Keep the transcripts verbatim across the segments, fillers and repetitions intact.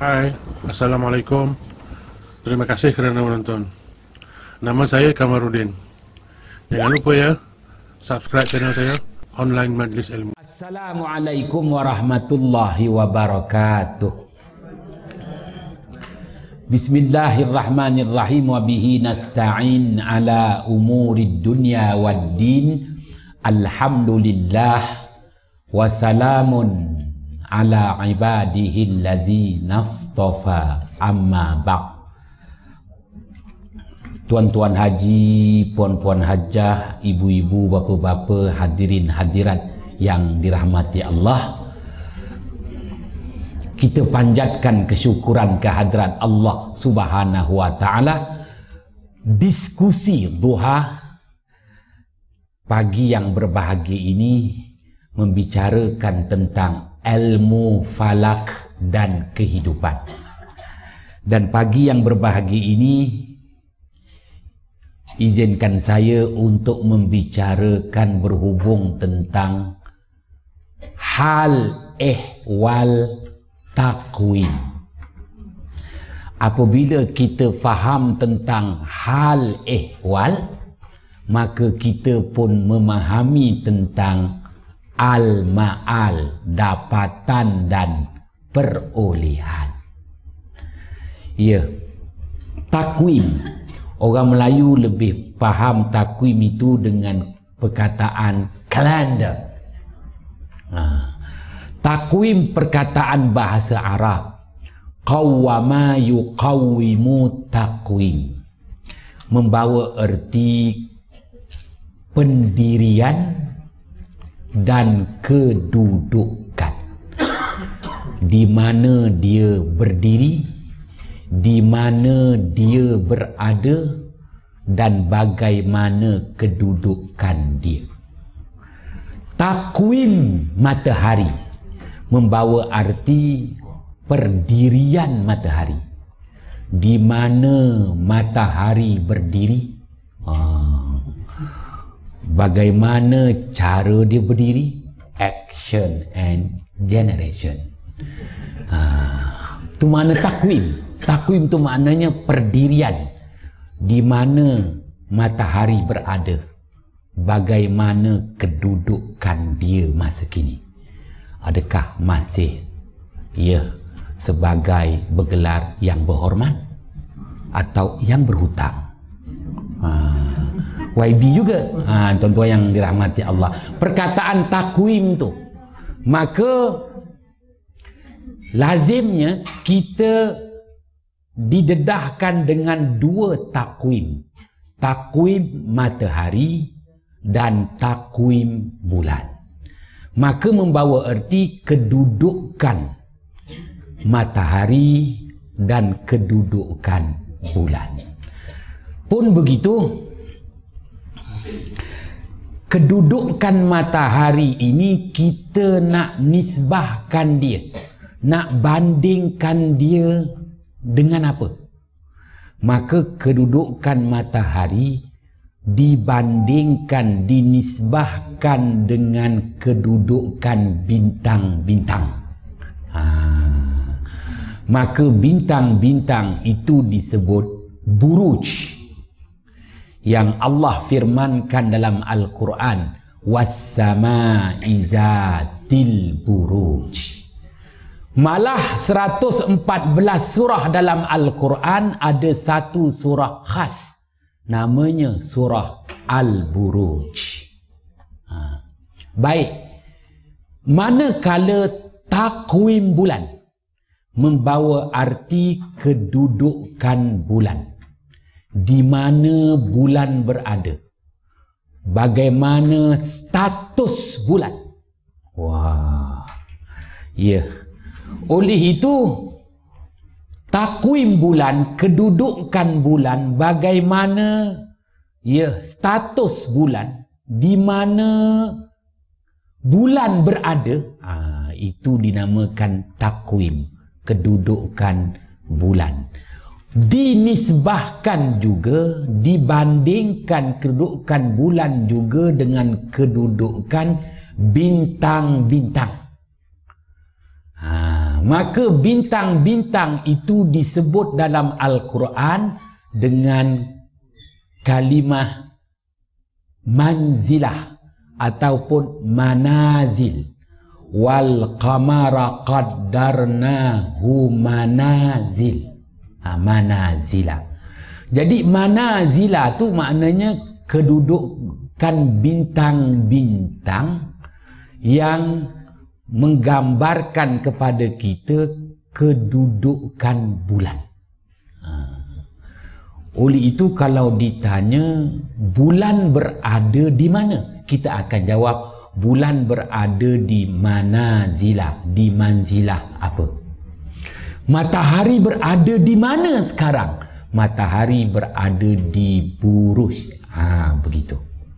Hai, Assalamualaikum. Terima kasih kerana menonton. Nama saya Kamarudin. Jangan lupa ya, subscribe channel saya, Online Majlis Ilmu. Assalamualaikum warahmatullahi wabarakatuh. Bismillahirrahmanirrahim. Wa bihi nasta'in ala umurid dunya wad din. Alhamdulillah wa salamun ala ibadihi alladzina astafa, amma ba'd. Tuan-tuan haji, puan-puan hajah, ibu-ibu, bapa-bapa, hadirin hadirat yang dirahmati Allah, kita panjatkan kesyukuran kehadrat Allah Subhanahu wa taala. Diskusi duha pagi yang berbahagia ini membicarakan tentang ilmu falak dan kehidupan. Dan pagi yang berbahagia ini izinkan saya untuk membicarakan berhubung tentang hal ehwal takwim. Apabila kita faham tentang hal ehwal, maka kita pun memahami tentang al-ma'al, dapatan dan perolehan. Ya, takwim. Orang Melayu lebih faham takwim itu dengan perkataan kalender. Ha. Takwim perkataan bahasa Arab. Qawwama yuqawwimu takwim. Membawa erti pendirian dan kedudukan. Di mana dia berdiri, di mana dia berada, dan bagaimana kedudukan dia. Takwim matahari membawa arti perdirian matahari. Di mana matahari berdiri, ah, bagaimana cara dia berdiri, action and generation. Ah, itu makna takwim. Takwim itu maknanya perdirian. Di mana matahari berada, bagaimana kedudukan dia masa kini. Adakah masih ia sebagai bergelar yang berhormat atau yang berhutang? Ha, Y B juga, ha, tuan-tuan yang dirahmati Allah. Perkataan takwim tu, maka lazimnya kita didedahkan dengan dua takwim. Takwim matahari dan takwim bulan. Maka membawa erti kedudukan matahari dan kedudukan bulan. Pun begitu, kedudukan matahari ini kita nak nisbahkan dia, nak bandingkan dia dengan apa? Maka kedudukan matahari dibandingkan, dinisbahkan dengan kedudukan bintang-bintang. Ha. Maka bintang-bintang itu disebut buruj, yang Allah firmankan dalam Al-Quran, was-sama'i zatil buruj. Malah seratus empat belas surah dalam Al-Quran ada satu surah khas, namanya surah Al-Buruj. Ha. Baik, manakala takwim bulan membawa arti kedudukan bulan, di mana bulan berada, bagaimana status bulan. Wah, ya. Yeah. Oleh itu, takwim bulan, kedudukan bulan, bagaimana ya status bulan, di mana bulan berada, ah, itu dinamakan takwim, kedudukan bulan. Dinisbahkan juga, dibandingkan kedudukan bulan juga dengan kedudukan bintang-bintang. Ha, maka bintang-bintang itu disebut dalam Al-Quran dengan kalimah manzilah ataupun manazil. Wal qamara qaddarnahu manazil. Ha, manazila. Jadi manazila tu maknanya kedudukan bintang-bintang yang menggambarkan kepada kita kedudukan bulan. Ha. Oleh itu kalau ditanya bulan berada di mana, kita akan jawab bulan berada di manazilah, di manzilah apa? Matahari berada di mana sekarang? Matahari berada di buruj. Ha, begitu.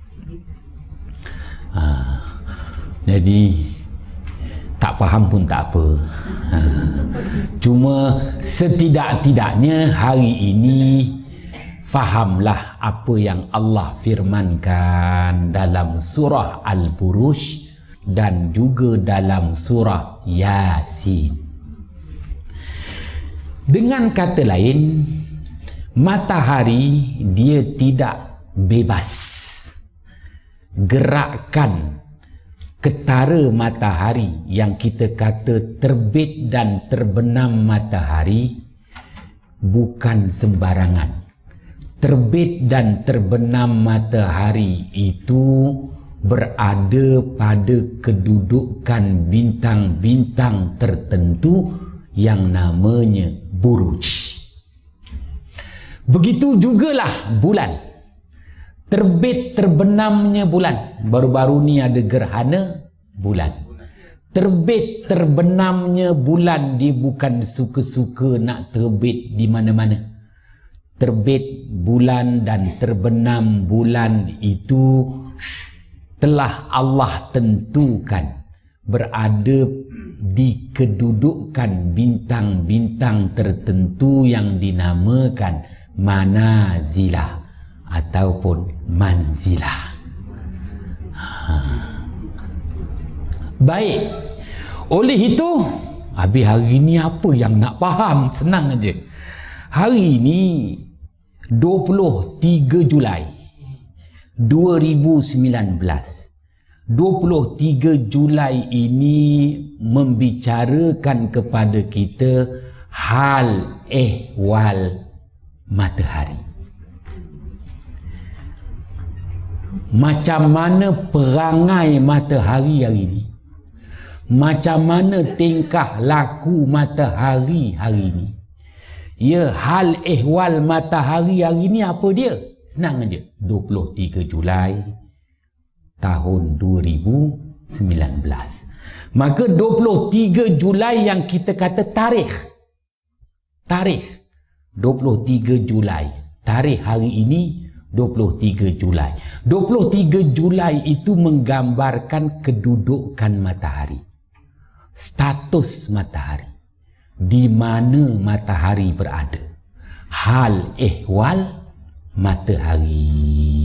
Ha. Jadi tak faham pun tak apa. Ha. Cuma setidak-tidaknya hari ini fahamlah apa yang Allah firmankan dalam surah Al-Buruj dan juga dalam surah Yasin. Dengan kata lain, matahari dia tidak bebas. Gerakan ketara matahari yang kita kata terbit dan terbenam matahari bukan sembarangan. Terbit dan terbenam matahari itu berada pada kedudukan bintang-bintang tertentu yang namanya buruj. Begitu jugalah bulan. Terbit terbenamnya bulan. Baru-baru ni ada gerhana bulan. Terbit terbenamnya bulan, dia bukan suka-suka nak terbit di mana-mana. Terbit bulan dan terbenam bulan itu telah Allah tentukan berada di kedudukan bintang-bintang tertentu yang dinamakan manazilah ataupun manzilah. Ha. Baik, oleh itu habis hari ni apa yang nak faham? Senang aja. Hari ini dua puluh tiga Julai dua ribu sembilan belas. dua puluh tiga Julai ini membicarakan kepada kita hal ehwal matahari. Macam mana perangai matahari hari ini? Macam mana tingkah laku matahari hari ini? Ya, hal ehwal matahari hari ini apa dia? Senang aja. dua puluh tiga Julai tahun dua ribu sembilan belas. Maka dua puluh tiga Julai yang kita kata tarikh. Tarikh dua puluh tiga Julai. Tarikh hari ini dua puluh tiga Julai. dua puluh tiga Julai itu menggambarkan kedudukan matahari. Status matahari. Di mana matahari berada. Hal ehwal matahari.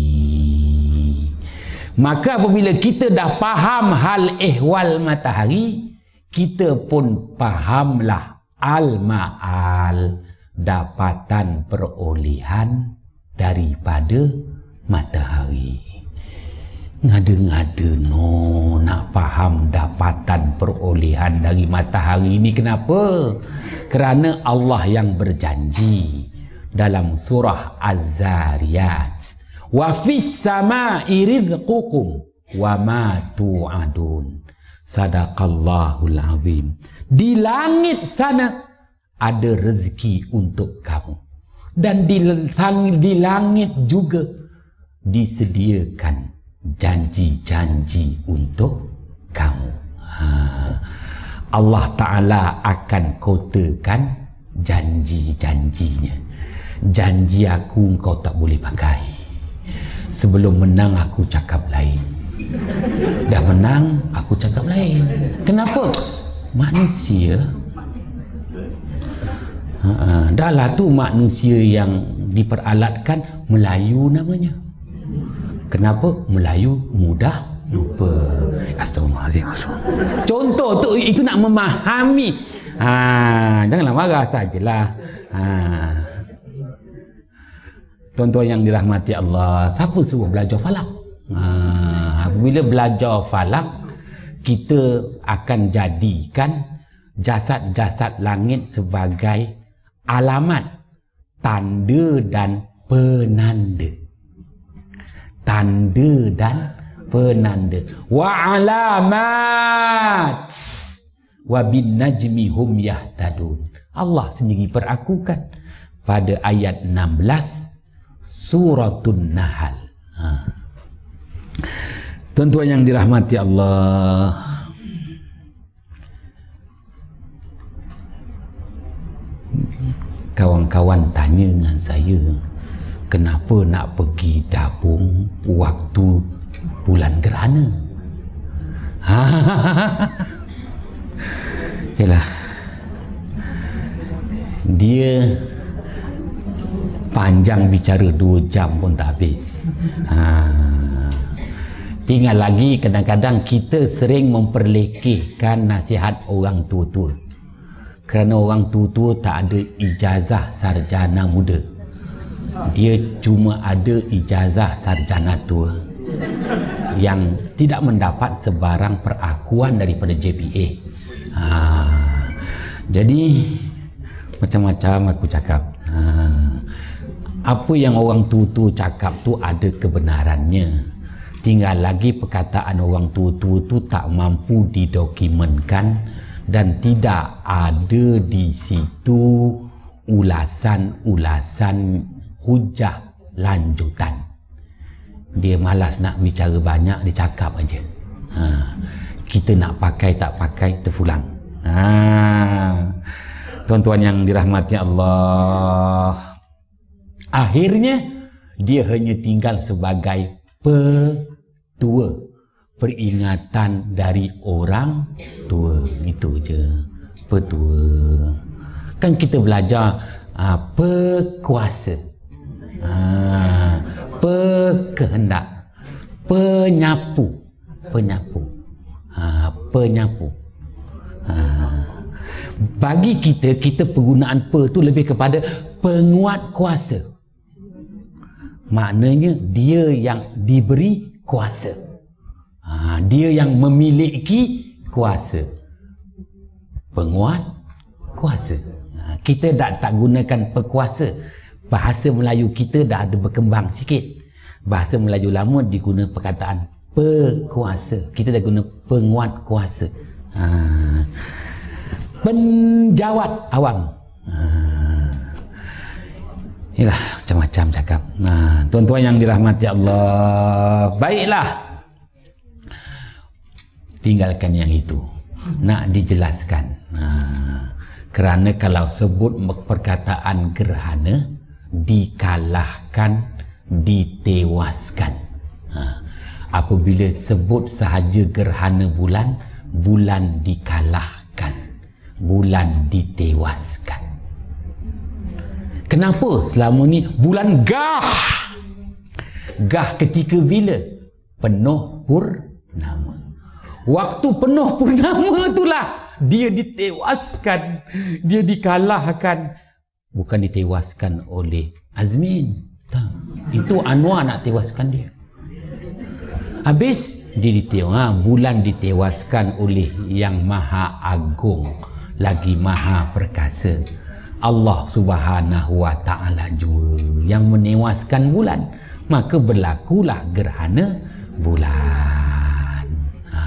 Maka apabila kita dah faham hal ehwal matahari, kita pun fahamlah al-ma'al, dapatan perolehan daripada matahari. Ngada-ngada no nak faham dapatan perolehan dari matahari ini. Kenapa? Kerana Allah yang berjanji dalam surah Az-Zariyat, wa fis sama'i rizqukum wa ma tu'adun. Sadaqallahul azim. Di langit sana ada rezeki untuk kamu, dan di, di langit juga disediakan janji-janji untuk kamu. Ha. Allah Ta'ala akan kotakan janji-janjinya. Janji aku kau tak boleh pakai. Sebelum menang aku cakap lain. Dah menang aku cakap lain. Kenapa? Manusia. Ha, ha. Dah lah tu manusia yang diperalatkan Melayu namanya. Kenapa? Melayu mudah lupa. Astagfirullahaladzim. Contoh tu, itu nak memahami Ha, janganlah marah sajalah. Ha. Tuan-tuan yang dirahmati Allah, siapa suruh belajar falak? Ha, apabila belajar falak, kita akan jadikan jasad-jasad langit sebagai alamat, tanda dan penanda. Tanda dan penanda. Wa alamat wa bin najmi hum yahtadun. Allah sendiri perakukan pada ayat enam belas Suratun Nahl. Ha. Tuan-tuan yang dirahmati Allah, kawan-kawan tanya dengan saya, kenapa nak pergi dabung waktu bulan gerhana? Ha. Yalah, dia panjang bicara dua jam pun tak habis. Ha. Tinggal lagi kadang-kadang kita sering memperlekehkan nasihat orang tua-tua. Kerana orang tua-tua tak ada ijazah sarjana muda. Dia cuma ada ijazah sarjana tua yang tidak mendapat sebarang perakuan daripada J P A. Ha. Jadi macam-macam aku cakap. Ha. Apa yang orang tua-tua cakap tu ada kebenarannya. Tinggal lagi perkataan orang tua-tua tu tak mampu didokumenkan dan tidak ada di situ ulasan-ulasan hujah lanjutan. Dia malas nak bicara banyak, dia cakap aja. Ha. Kita nak pakai tak pakai terpulang. Ha. Tuan-tuan yang dirahmati Allah, akhirnya dia hanya tinggal sebagai petua, peringatan dari orang tua. Itu je, petua. Kan kita belajar uh, pekuasa, uh, pekehendak, penyapu, penyapu, uh, penyapu. Uh, bagi kita, kita penggunaan pe tu lebih kepada penguat kuasa. Maknanya dia yang diberi kuasa, ha, dia yang memiliki kuasa, penguat kuasa. Ha, kita dah tak gunakan pekuasa. Bahasa Melayu kita dah ada berkembang sikit. Bahasa Melayu lama diguna perkataan pekuasa. Kita dah guna penguat kuasa. Ha, penjawat awam. Ha, inilah macam-macam cakap. Nah, tuan-tuan yang dirahmati Allah, baiklah. Tinggalkan yang itu. Nak dijelaskan. Nah, kerana kalau sebut perkataan gerhana, dikalahkan, ditewaskan. Nah, apabila sebut sahaja gerhana bulan, bulan dikalahkan, bulan ditewaskan. Kenapa selama ni bulan gah? Gah ketika bila? Penuh purnama. Waktu penuh purnama itulah dia ditewaskan, dia dikalahkan. Bukan ditewaskan oleh Azmin. Tak. Itu Anwar nak tewaskan dia. Habis dia ditewaskan, ha, bulan ditewaskan oleh yang maha agung, lagi maha perkasa. Allah Subhanahu wa ta'ala jua yang menewaskan bulan, maka berlakulah gerhana bulan. Ha.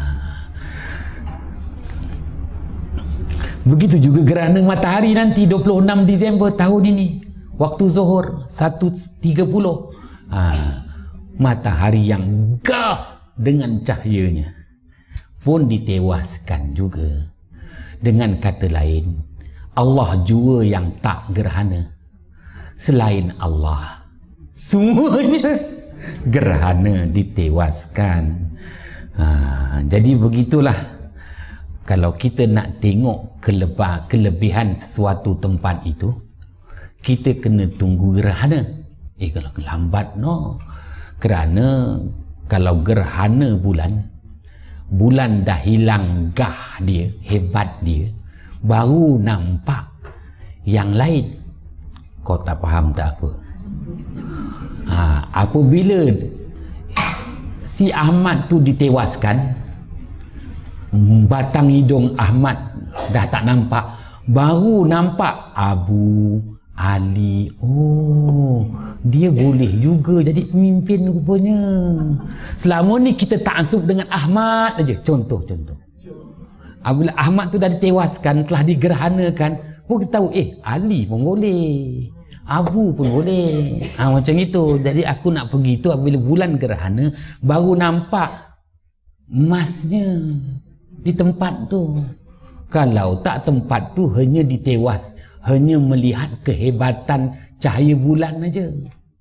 Begitu juga gerhana matahari nanti dua puluh enam Disember tahun ini, waktu zuhur satu tiga puluh. Ha. Matahari yang gah dengan cahayanya pun ditewaskan juga. Dengan kata lain, Allah jua yang tak gerhana. Selain Allah, semuanya gerhana, ditewaskan. Ha, jadi begitulah. Kalau kita nak tengok kelebah, kelebihan sesuatu tempat itu, kita kena tunggu gerhana. Eh kalau lambat no. Kerana kalau gerhana bulan, bulan dah hilang gah dia, hebat dia, baru nampak yang lain. Kau tak faham tak apa? Ha, apabila si Ahmad tu ditewaskan, batang hidung Ahmad dah tak nampak, baru nampak Abu Ali. Oh, dia boleh juga jadi pemimpin rupanya. Selama ni kita ta'assub dengan Ahmad aja. Contoh, contoh. Apabila Ahmad tu dah ditewaskan, telah digerhanakan, pun kita tahu, eh, Ali pun boleh, Abu pun boleh. Ha, macam itu. Jadi aku nak pergi tu apabila bulan gerhana, baru nampak emasnya di tempat tu. Kalau tak, tempat tu hanya ditewas, hanya melihat kehebatan cahaya bulan aja.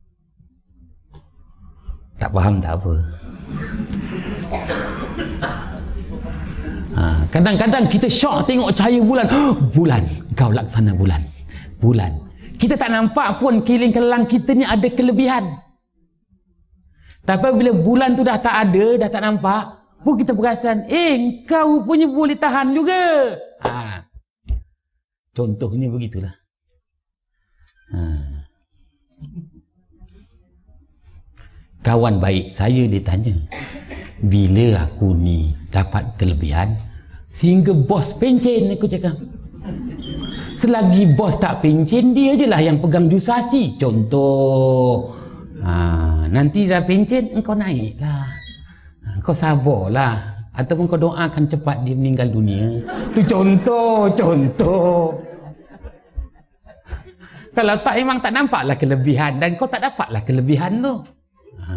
Tak faham tak apa. Kadang-kadang ha, kita syok tengok cahaya bulan. Bulan, kau laksana bulan. Bulan. Kita tak nampak pun keliling keliling kita ni ada kelebihan. Tapi bila bulan tu dah tak ada, dah tak nampak, pun kita perasan, eh, kau punya boleh tahan juga. Ha. Contohnya begitulah. Ha. Kawan baik saya ditanya, bila aku ni dapat kelebihan sehingga bos pencen, aku cakap. Selagi bos tak pencen, dia je lah yang pegang jusasi. Contoh, ha, nanti dah pencen, engkau naik lah, kau sabar lah, ataupun kau doakan cepat dia meninggal dunia. Tu contoh, contoh. Kalau tak, memang tak nampaklah kelebihan, dan kau tak dapatlah kelebihan tu. Ha.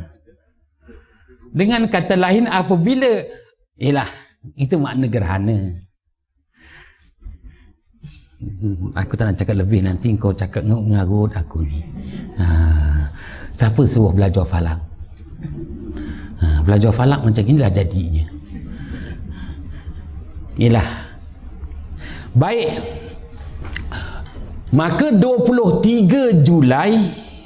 Dengan kata lain, apabila, yelah, itu makna gerhana. Aku tak nak cakap lebih, nanti kau cakap ngarut aku ni. Ha. Siapa suruh belajar falak? Ha. Belajar falak macam inilah jadinya. Yelah. Baik. Maka dua puluh tiga Julai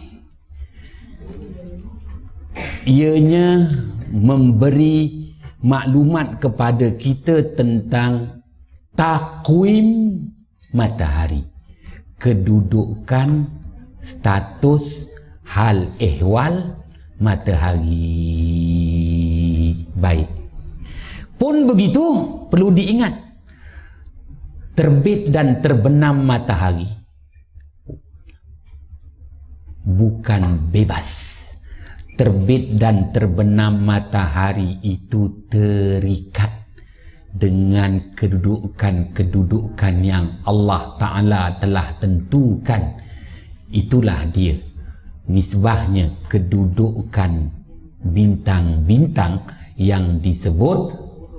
ianya memberi maklumat kepada kita tentang takwim matahari, kedudukan, status, hal ehwal matahari. Baik. Pun begitu, perlu diingat, terbit dan terbenam matahari bukan bebas. Terbit dan terbenam matahari itu terikat dengan kedudukan-kedudukan yang Allah Ta'ala telah tentukan. Itulah dia nisbahnya kedudukan bintang-bintang yang disebut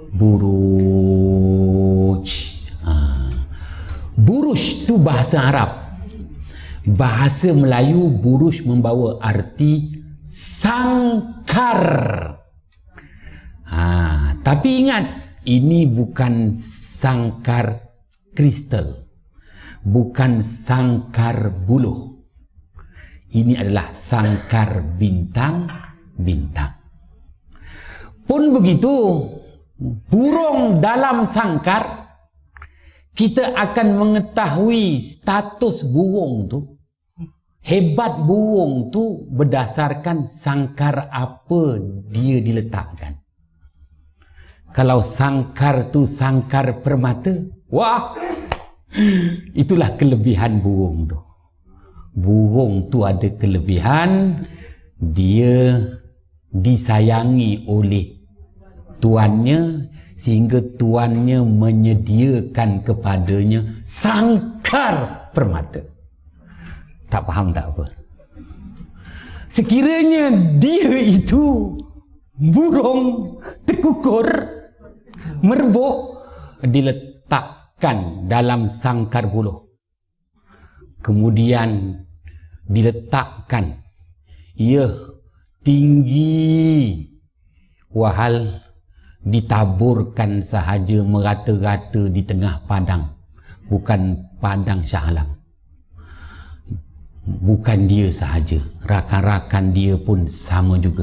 buruj. Ha. Buruj itu bahasa Arab. Bahasa Melayu buruj membawa arti sangkar. Ha, tapi ingat, ini bukan sangkar kristal, bukan sangkar buluh. Ini adalah sangkar bintang-bintang. Pun begitu, burung dalam sangkar, kita akan mengetahui status burung tu, hebat burung tu berdasarkan sangkar apa dia diletakkan. Kalau sangkar tu sangkar permata, wah, itulah kelebihan burung tu. Burung tu ada kelebihan, dia disayangi oleh tuannya, sehingga tuannya menyediakan kepadanya sangkar permata. Tak faham tak apa. Sekiranya dia itu burung terkukur, merebuk, diletakkan dalam sangkar buluh, kemudian diletakkan, ia tinggi, wahal ditaburkan sahaja merata-rata di tengah padang, bukan padang Shah Alam. Bukan dia sahaja, rakan-rakan dia pun sama juga,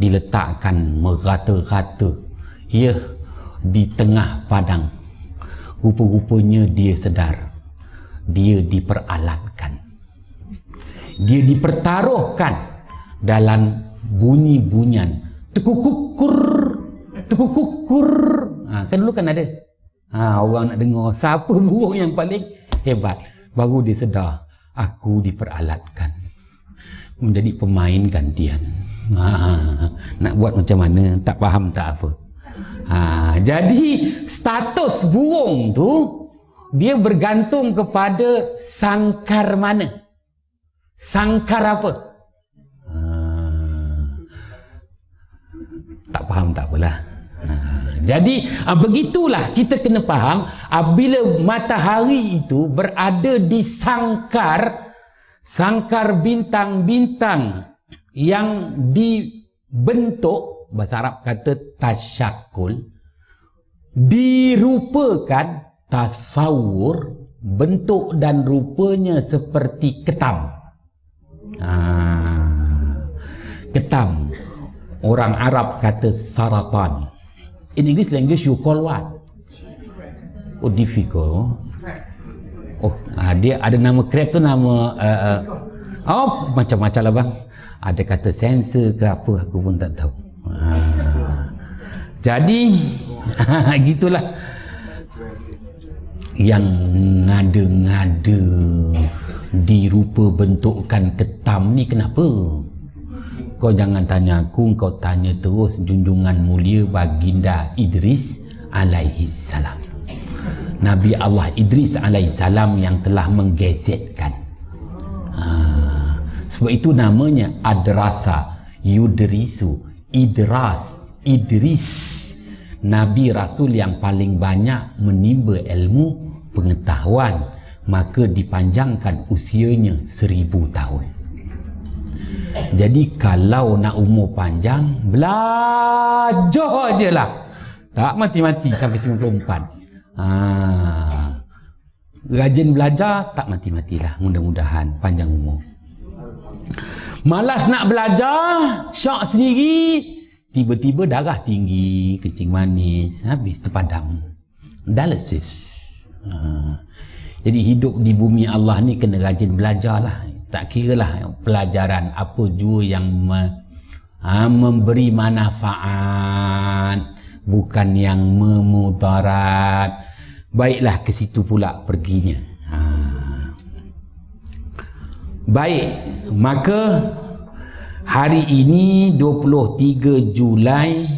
diletakkan merata-rata, ia di tengah padang. rupa-rupanya dia sedar dia diperalatkan, dia dipertaruhkan dalam bunyi-bunyian tekukukur tekukukur. Ha, kan dulu kan ada ha, orang nak dengar siapa burung yang paling hebat, baru dia sedar aku diperalatkan menjadi pemain gantian. Ha, nak buat macam mana tak faham tak apa. Ha, jadi status burung tu dia bergantung kepada sangkar mana, sangkar apa. Ha, tak faham tak apalah. Ha, jadi begitulah kita kena faham bila matahari itu berada di sangkar sangkar bintang-bintang yang dibentuk, bahasa Arab kata tasyakul, dirupakan tasawur, bentuk dan rupanya seperti ketam. Ah, ketam. Orang Arab kata saratan. In English language you call what? Oh, difficult. Oh, ah, dia ada nama crab tu nama uh, uh, oh macam-macam lah bang. Ada kata sensor ke apa aku pun tak tahu. Ah, jadi gitulah. Yang ngada-ngada dirupa bentukkan ketam ni kenapa? Kau jangan tanya aku, kau tanya terus junjungan mulia baginda Idris alaihi salam. Nabi Allah Idris alaihi salam yang telah menggesetkan. Ha, sebab itu namanya Adrasa, Yudrisu, Idras, Idris. Nabi Rasul yang paling banyak menimba ilmu pengetahuan, maka dipanjangkan usianya seribu tahun. Jadi kalau nak umur panjang, belajar je lah, tak mati-mati sampai sembilan puluh empat. Ha, rajin belajar, tak mati-matilah, mudah-mudahan panjang umur. Malas nak belajar, syok sendiri, tiba-tiba darah tinggi, kencing manis, habis terpadam, dialisis. Ha, jadi hidup di bumi Allah ni kena rajin belajar lah. Tak kira lah pelajaran apa jua yang me, ha, memberi manfaat, bukan yang memudarat. Baiklah ke situ pula perginya. Ha. Baik, maka hari ini dua puluh tiga Julai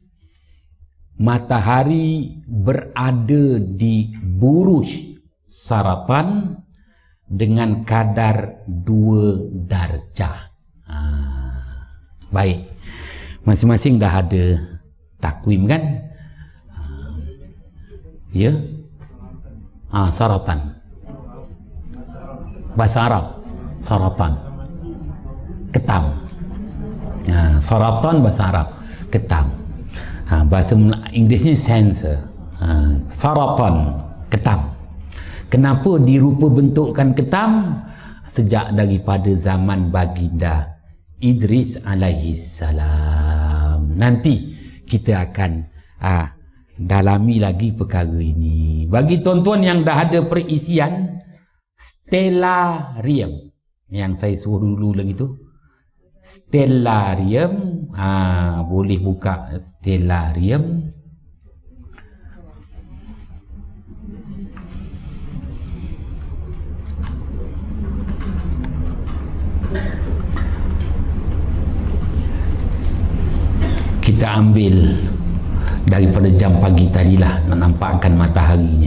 matahari berada di buruj Saratan dengan kadar dua darjah. Ha. Baik, masing-masing dah ada takwim kan? Ha. Ya, ha, Saratan. Bahasa Arab Saratan, ketam. Ha, Saratan bahasa Arab, ketam. Ha, bahasa Inggerisnya sensor. Ha, Saratan, ketam. Kenapa dirupa bentukkan ketam? Sejak daripada zaman baginda Idris alaihi salam. Nanti kita akan ah, dalami lagi perkara ini. Bagi tuan-tuan yang dah ada perisian stellarium, yang saya suruh dulu lagi tu, stellarium, ah, boleh buka stellarium. Kita ambil daripada jam pagi tadilah, nak nampakkan mataharinya.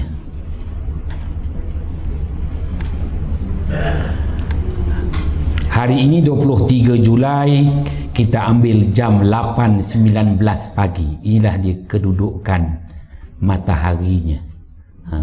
Hari ini dua puluh tiga Julai, kita ambil jam lapan sembilan belas pagi. Inilah dia kedudukan mataharinya. Ha.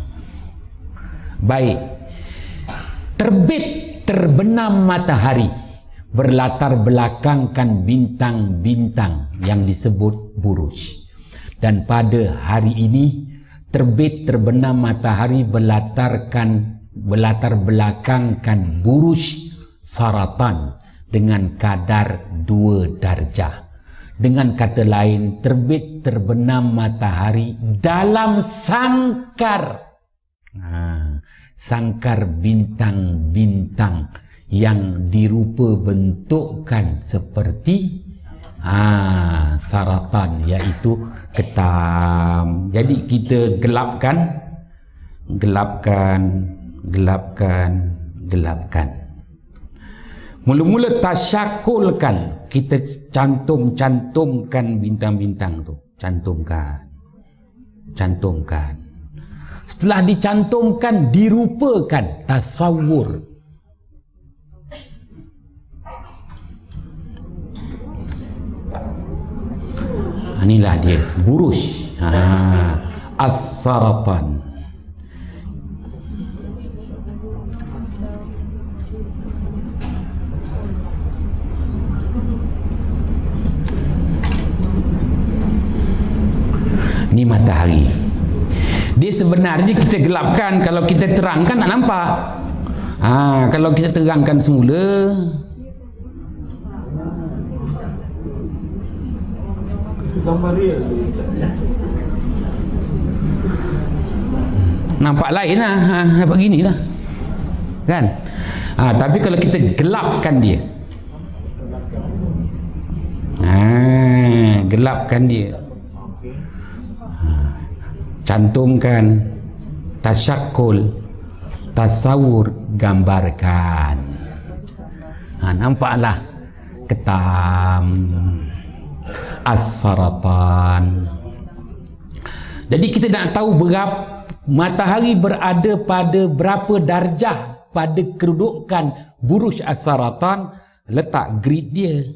Baik, terbit terbenam matahari berlatar belakangkan bintang-bintang yang disebut buruj. Dan pada hari ini terbit terbenam matahari berlatarkan berlatar belakangkan buruj Saratan dengan kadar dua darjah. Dengan kata lain, terbit terbenam matahari dalam sangkar. Ha, sangkar bintang-bintang yang dirupa bentukkan seperti ha, saratan, iaitu ketam. Jadi kita gelapkan, gelapkan, gelapkan, gelapkan. Mula-mula tasyakulkan, kita cantum-cantumkan bintang-bintang tu, cantumkan, cantumkan. Setelah dicantumkan, dirupakan, tasawur. Inilah dia, buruj, ha, as-saratan. Ini matahari. Dia sebenarnya kita gelapkan, kalau kita terangkan tak nampak. Ha, kalau kita terangkan semula, nampak lain lah, ha, nampak gini lah kan. Ha, tapi kalau kita gelapkan dia, ha, gelapkan dia, cantumkan, tasyakul, tasawur, gambarkan. Ha, nampaklah ketam, as-saratan. Jadi kita nak tahu berapa matahari berada pada berapa darjah pada kedudukan buruj as-saratan, letak grid dia.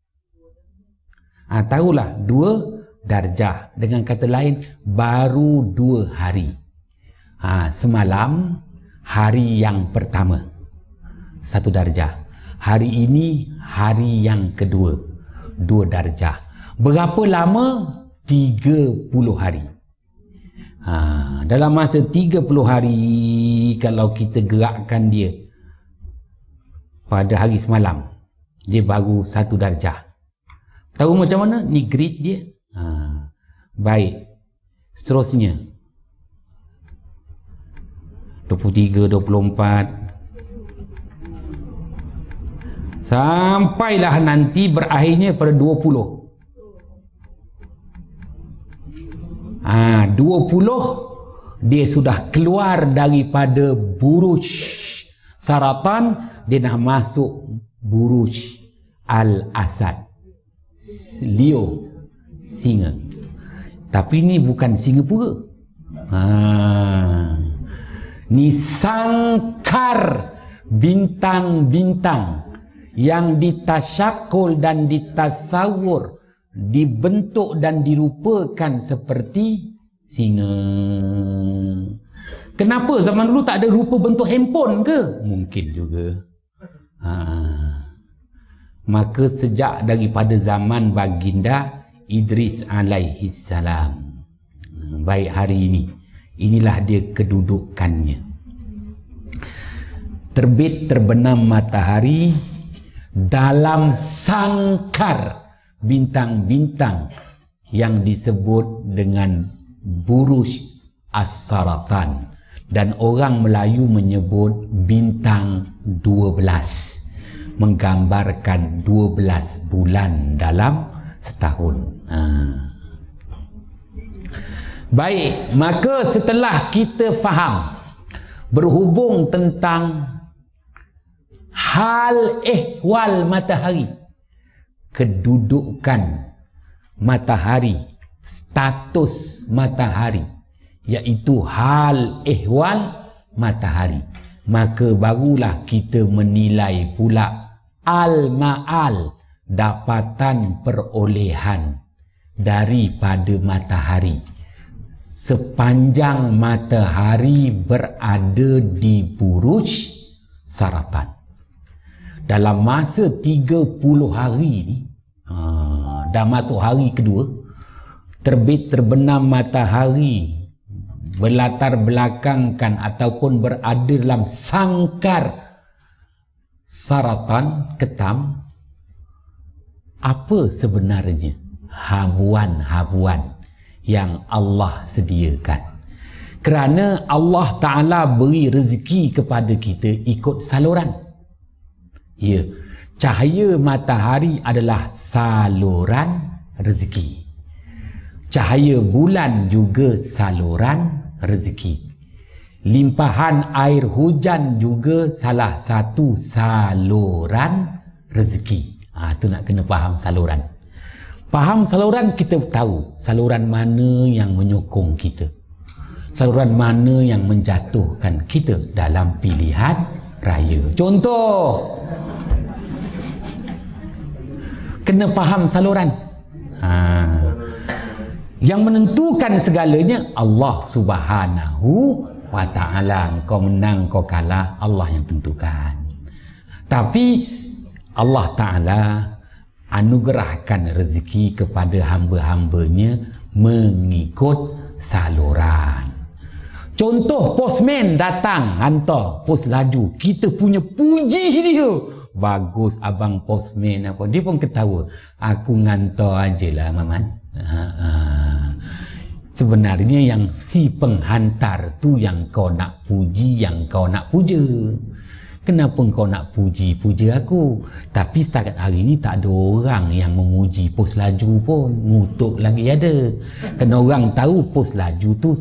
Ha, tahulah dua darjah. Dengan kata lain, baru dua hari. Ha, semalam hari yang pertama, satu darjah. Hari ini hari yang kedua, dua darjah. Berapa lama? tiga puluh hari. Ha, dalam masa tiga puluh hari, kalau kita gerakkan dia pada hari semalam, dia baru satu darjah. Tahu macam mana? Ni grid dia. Ha, baik, seterusnya dua puluh tiga, dua puluh empat, sampailah nanti berakhirnya pada dua puluh. Ha, dua puluh dia sudah keluar daripada buruj saratan, dia dah masuk buruj al-asad, Leo, singa. Tapi ni bukan Singapura. Ha, ni sangkar bintang-bintang yang ditasyakul dan ditasawur, dibentuk dan dirupakan seperti singa. Kenapa zaman dulu tak ada rupa bentuk handphone ke? Mungkin juga. Ha. Maka sejak daripada zaman baginda Idris alaihi salam, baik hari ini, inilah dia kedudukannya. Terbit terbenam matahari dalam sangkar bintang-bintang yang disebut dengan buruj as-saratan, dan orang Melayu menyebut bintang dua belas, menggambarkan dua belas bulan dalam setahun. Ha. Baik, maka setelah kita faham berhubung tentang hal ehwal matahari, kedudukan matahari, status matahari, iaitu hal ehwal matahari, maka barulah kita menilai pula al-ma'al, dapatan perolehan daripada matahari sepanjang matahari berada di buruj saratan. Dalam masa tiga puluh hari ni, ha, dah masuk hari kedua, terbit terbenam matahari berlatar belakangkan ataupun berada dalam sangkar saratan, ketam. Apa sebenarnya habuan-habuan yang Allah sediakan. Kerana Allah Ta'ala beri rezeki kepada kita ikut saluran. Ya, cahaya matahari adalah saluran rezeki. Cahaya bulan juga saluran rezeki. Limpahan air hujan juga salah satu saluran rezeki. Ha, tu nak kena faham saluran. Faham saluran, kita tahu saluran mana yang menyokong kita. Saluran mana yang menjatuhkan kita dalam pilihan raya. Contoh, kena faham saluran. Ha. Yang menentukan segalanya Allah Subhanahu wa Ta'ala. Kau menang, kau kalah, Allah yang tentukan. Tapi Allah Ta'ala anugerahkan rezeki kepada hamba-hambanya mengikut saluran. Contoh, postman datang hantar pos laju, kita punya puji dia, bagus abang postman apa, dia pun ketawa, aku ngantar aje lah Maman. Ha, ha. Sebenarnya yang si penghantar tu yang kau nak puji, yang kau nak puja. Kenapa kau nak puji-puja aku? Tapi setakat hari ni tak ada orang yang memuji pos laju pun. Ngutuk lagi ada. Kena orang tahu pos laju tu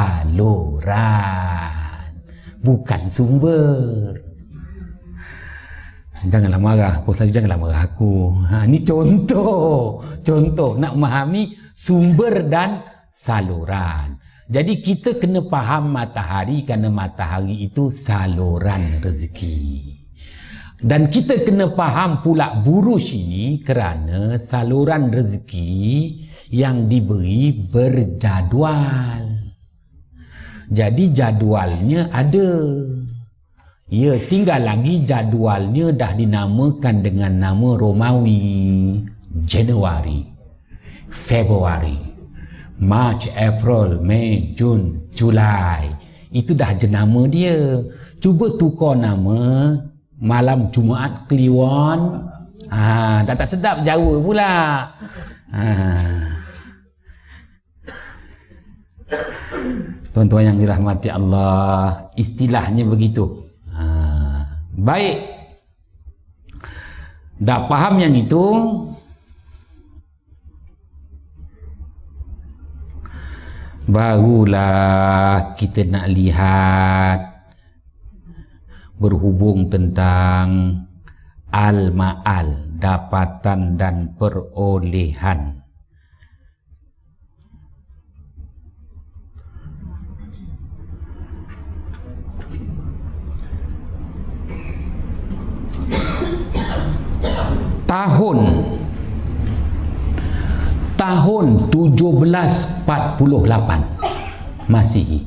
saluran, bukan sumber. Janganlah marah, pos laju janganlah marah aku. Ha, ni contoh. Contoh nak memahami sumber dan saluran. Jadi kita kena faham matahari kerana matahari itu saluran rezeki. Dan kita kena faham pula buruj ini kerana saluran rezeki yang diberi berjadual. Jadi jadualnya ada. Ya, tinggal lagi jadualnya dah dinamakan dengan nama Romawi. Januari, Februari, March, April, May, June, Julai. Itu dah jenama dia. Cuba tukar nama malam Jumaat Kliwon. Ah, dah tak sedap Jawa pula. Ah. Tuan-tuan yang dirahmati Allah, istilahnya begitu. Ah. Baik. Dah faham yang itu? Barulah kita nak lihat berhubung tentang al-ma'al, dapatan dan perolehan. Tahun Tahun tujuh belas empat puluh lapan Masihi,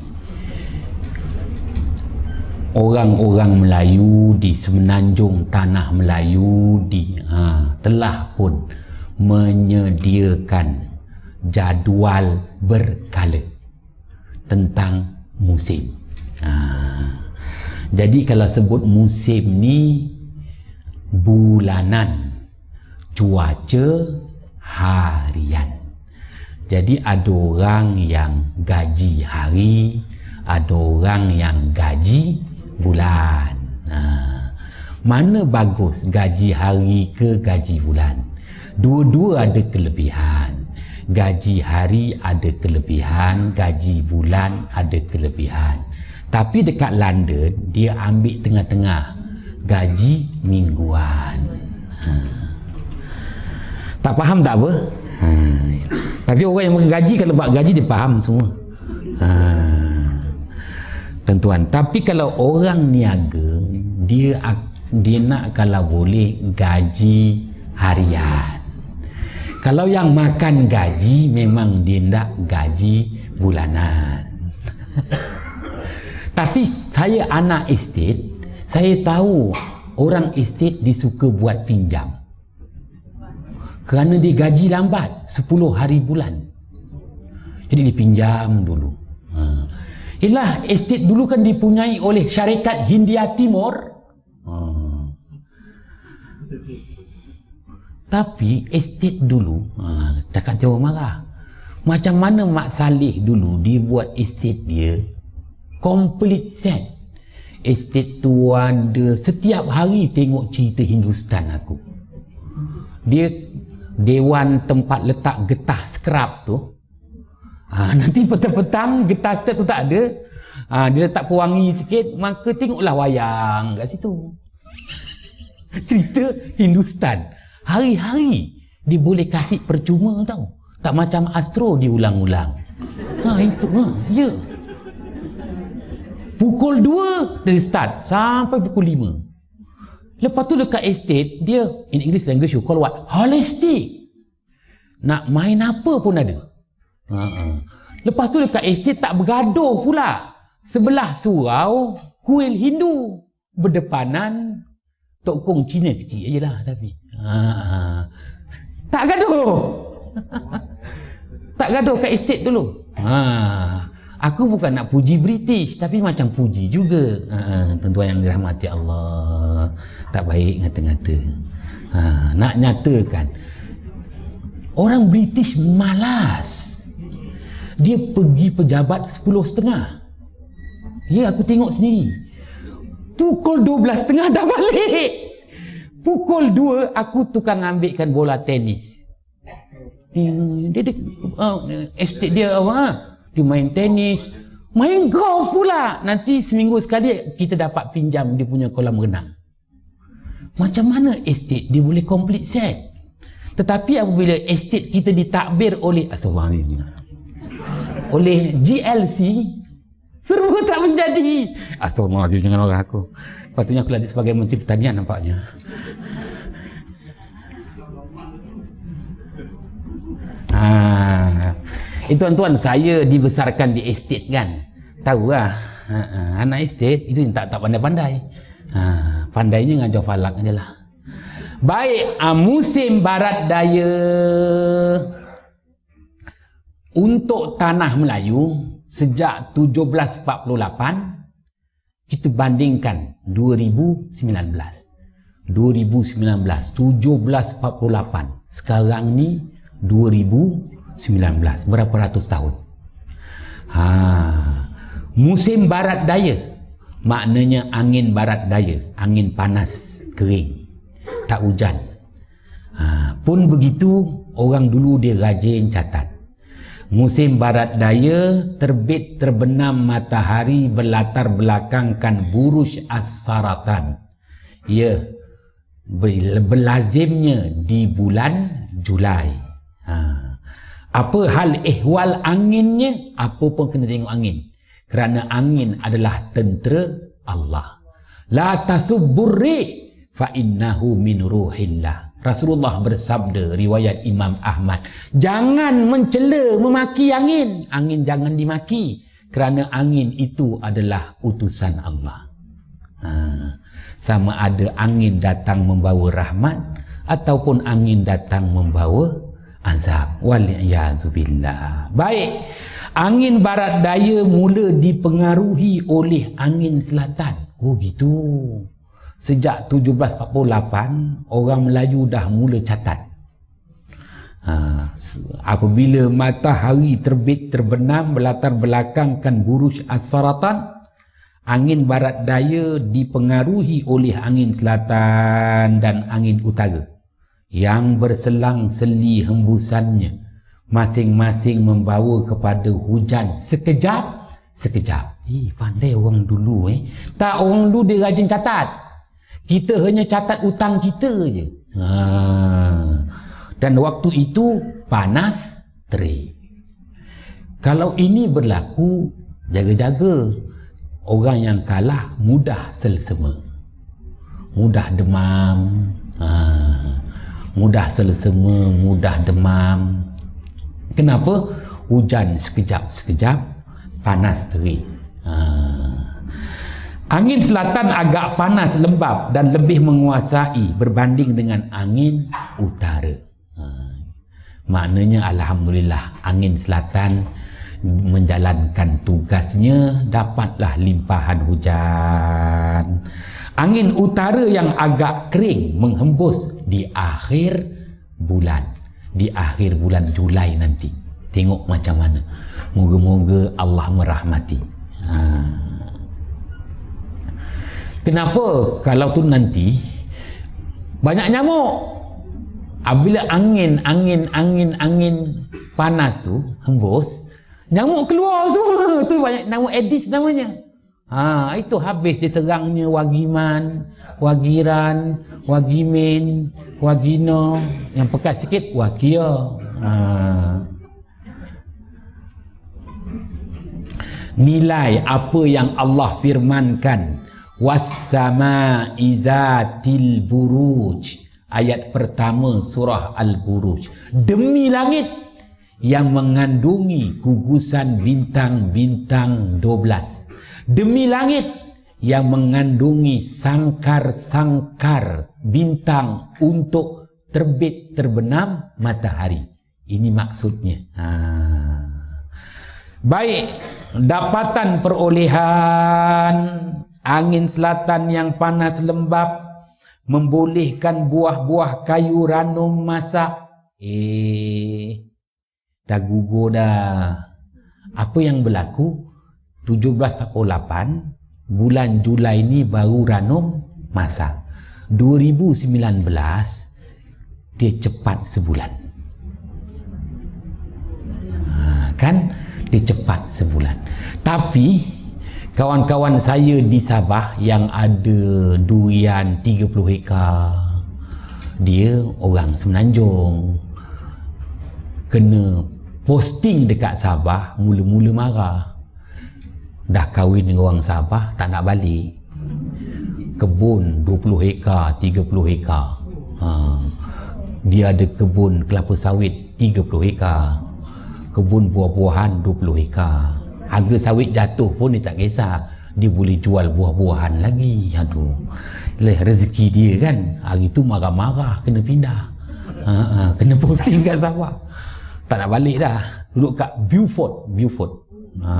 orang-orang Melayu di semenanjung tanah Melayu di, ha, telah pun menyediakan jadual berkala tentang musim. Ha. Jadi kalau sebut musim ni bulanan, cuaca harian. Jadi ada orang yang gaji hari, ada orang yang gaji bulan. Ha. Mana bagus, gaji hari ke gaji bulan? Dua-dua ada kelebihan. Gaji hari ada kelebihan, gaji bulan ada kelebihan. Tapi dekat London dia ambil tengah-tengah, gaji mingguan. Ha. Tak faham tak apa? Ha. Tapi orang yang menggaji, kalau buat gaji dia faham semua. Ha. Tuan-tuan, tapi kalau orang niaga, dia dia nak kalau boleh gaji harian. Kalau yang makan gaji, memang dia nak gaji bulanan. Tapi saya anak estate, saya tahu orang estate dia suka buat pinjam. Kerana dia gaji lambat, sepuluh hari bulan. Jadi dia pinjam dulu. Ha. Ialah estate dulu kan dipunyai oleh syarikat Hindia Timur. Ha. Tapi estate dulu, ha, cakap Jawa marah. Macam mana Mak Saleh dulu dia buat estate dia complete set. Estate tu ada setiap hari tengok cerita Hindustan aku. Dia dewan tempat letak getah scrap tu. Ha, nanti petang-petang getah scrap tu tak ada. Ha, dia letak pewangi sikit, maka tengoklah wayang kat situ. Cerita Hindustan. Hari-hari dia boleh kasih percuma tau. Tak macam Astro diulang-ulang. Ha, itu ha, ya. Pukul dua dari start sampai pukul lima. Lepas tu dekat estate dia, in English language you call what? Holistic. Nak main apa pun ada. Ha -ha. Lepas tu dekat estate tak bergaduh pula. Sebelah surau kuil Hindu, berdepanan tokong Cina kecil je lah tapi. Ha -ha. Tak gaduh. Tak gaduh kat estate dulu. Ha. Aku bukan nak puji British, tapi macam puji juga. Ha, tuan-tuan yang dirahmati Allah. Tak baik ngata-ngata. Ha, nak nyatakan. Orang British malas. Dia pergi pejabat sepuluh setengah. Ya, aku tengok sendiri. Pukul dua belas setengah dah balik. Pukul dua aku tukang ambilkan bola tenis. Dia, dia, uh, estate dia apa? Dia main tenis, main golf pula. Nanti seminggu sekali kita dapat pinjam dia punya kolam renang. Macam mana estate dia boleh complete set? Tetapi apabila estate kita ditakbir oleh Astagfirullahaladzim, oleh G L C, serba tak menjadi. Astagfirullahaladzim, jangan orang aku. Patutnya aku latih sebagai Menteri Pertanian nampaknya. Haa, eh, tuan-tuan, saya dibesarkan di estate kan. Tahu lah, ha, ha, anak estate itu tak tak pandai-pandai. Ha, pandainya ngajar falak aja lah. Baik, ha, musim barat daya untuk tanah Melayu sejak tujuh belas empat puluh lapan kita bandingkan dua ribu sembilan belas. dua ribu sembilan belas, tujuh belas empat puluh lapan. Sekarang ni dua ribu sembilan belas, berapa ratus tahun. Ha, musim barat daya maknanya angin barat daya, angin panas, kering, tak hujan. Ha, pun begitu orang dulu dia rajin catat. Musim barat daya terbit terbenam matahari berlatar belakangkan buruj as-saratan. Ya, berlazimnya di bulan Julai. Ha. Apa hal ihwal anginnya? Apa pun kena tengok angin. Kerana angin adalah tentera Allah. La tasubburri fa innahu min ruhillah. Rasulullah bersabda, riwayat Imam Ahmad, jangan mencela, memaki angin. Angin jangan dimaki. Kerana angin itu adalah utusan Allah. Ha. Sama ada angin datang membawa rahmat ataupun angin datang membawa azab. Waliyazubillah. Baik, angin barat daya mula dipengaruhi oleh angin selatan. Oh gitu. Sejak tujuh belas empat puluh lapan orang Melayu dah mula catat. Ha, apabila matahari terbit terbenam berlatar belakangkan buruj as-saratan, angin barat daya dipengaruhi oleh angin selatan dan angin utara yang berselang-seli hembusannya masing-masing membawa kepada hujan sekejap sekejap. Eh, pandai orang dulu eh. Tak, orang dulu dia rajin catat. Kita hanya catat hutang kita je. Ha. Dan waktu itu panas terik. Kalau ini berlaku, jaga-jaga. Orang yang kalah mudah selsema, mudah demam, ha. mudah selsema, mudah demam. Kenapa? Hujan sekejap-sekejap, panas terik. Ha. Angin selatan agak panas lembab dan lebih menguasai berbanding dengan angin utara. Ha. Maknanya alhamdulillah angin selatan menjalankan tugasnya, dapatlah limpahan hujan. Angin utara yang agak kering menghembus di akhir bulan di akhir bulan Julai nanti. Tengok macam mana. Moga-moga Allah merahmati. Ha. Kenapa kalau tu nanti banyak nyamuk? Apabila angin, angin, angin, angin panas tu hembus, nyamuk keluar semua. Tu banyak nyamuk Aedes namanya. Ha, itu habis diserangnya wagiman, wagiran, wagimin, wagino, yang pekat sikit wakia. Ha. Nilai apa yang Allah firmankan, was-sama'i zatil buruj. Ayat pertama surah Al-Buruj. Demi langit yang mengandungi gugusan bintang-bintang dua belas. Demi langit yang mengandungi sangkar-sangkar bintang untuk terbit terbenam matahari. Ini maksudnya. Ha. Baik, dapatan perolehan angin selatan yang panas lembap membolehkan buah-buah kayu ranum masak. Eh, dah gugur dah. Apa yang berlaku? tujuh belas empat puluh lapan bulan Julai ni baru ranum masak. dua ribu sembilan belas dia cepat sebulan. Ha, kan? Dia cepat sebulan. Tapi kawan-kawan saya di Sabah yang ada durian tiga puluh hektar, dia orang Semenanjung, kena posting dekat Sabah, mula-mula marah. Dah kahwin dengan orang Sabah, tak nak balik. Kebun dua puluh hektar, tiga puluh hektar. Ha. Dia ada kebun kelapa sawit tiga puluh hektar, kebun buah-buahan dua puluh hektar. Harga sawit jatuh pun dia tak kisah. Dia boleh jual buah-buahan lagi. Aduh, leh rezeki dia kan. Hari tu marah-marah, kena pindah. Ha, ha, kena posting kat Sabah. Tak nak balik dah. Duduk kat Beaufort. Beaufort. Ha.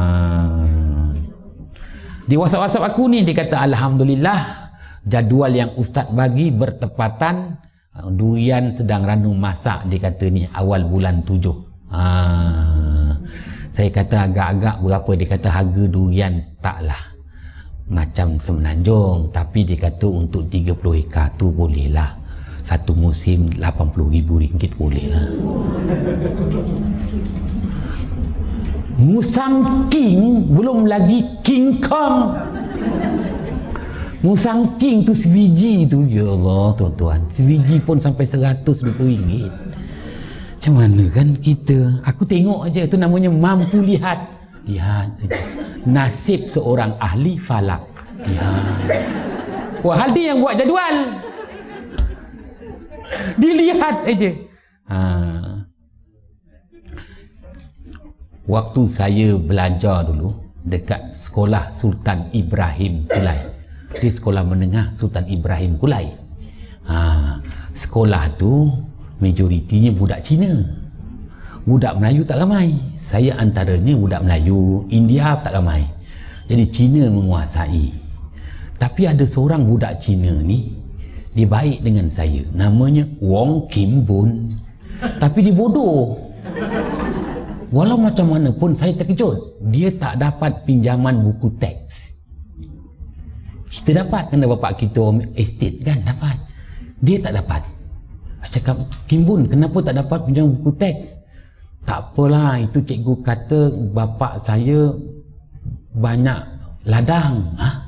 Di WhatsApp-WhatsApp aku ni dia kata, Alhamdulillah jadual yang ustaz bagi bertepatan durian sedang ranum masak. Dia kata ni awal bulan tujuh. Ha. Saya kata agak-agak berapa? Dia kata harga durian taklah macam Semenanjung, tapi dia kata untuk tiga puluh hektar tu boleh lah. Satu musim lapan puluh ribu ringgit boleh lah. Musang King belum lagi King Kong. Musang King tu sebiji tu, ya Allah tuan-tuan, sebiji pun sampai seratus dua puluh ringgit. Macam mana kan kita? Aku tengok aja, itu namanya mampu lihat. Lihat aja. Nasib seorang ahli falak. Lihat. Wah, hal dia yang buat jadual. Dilihat aja. Ha. Waktu saya belajar dulu dekat sekolah Sultan Ibrahim Kulai. Di sekolah menengah Sultan Ibrahim Kulai. Ha. Sekolah tu majoritinya budak Cina. Budak Melayu tak ramai. Saya antaranya budak Melayu, India tak ramai. Jadi Cina menguasai. Tapi ada seorang budak Cina ni, dia baik dengan saya. Namanya Wong Kim Bun. Tapi dia bodoh. Walau macam mana pun saya terkejut. Dia tak dapat pinjaman buku teks. Kita dapat kan, bapak kita estate kan dapat. Dia tak dapat. Saya cakap, Kim Bun, kenapa tak dapat pinjam buku teks? Tak apalah, itu cikgu kata bapak saya banyak ladang. Ha?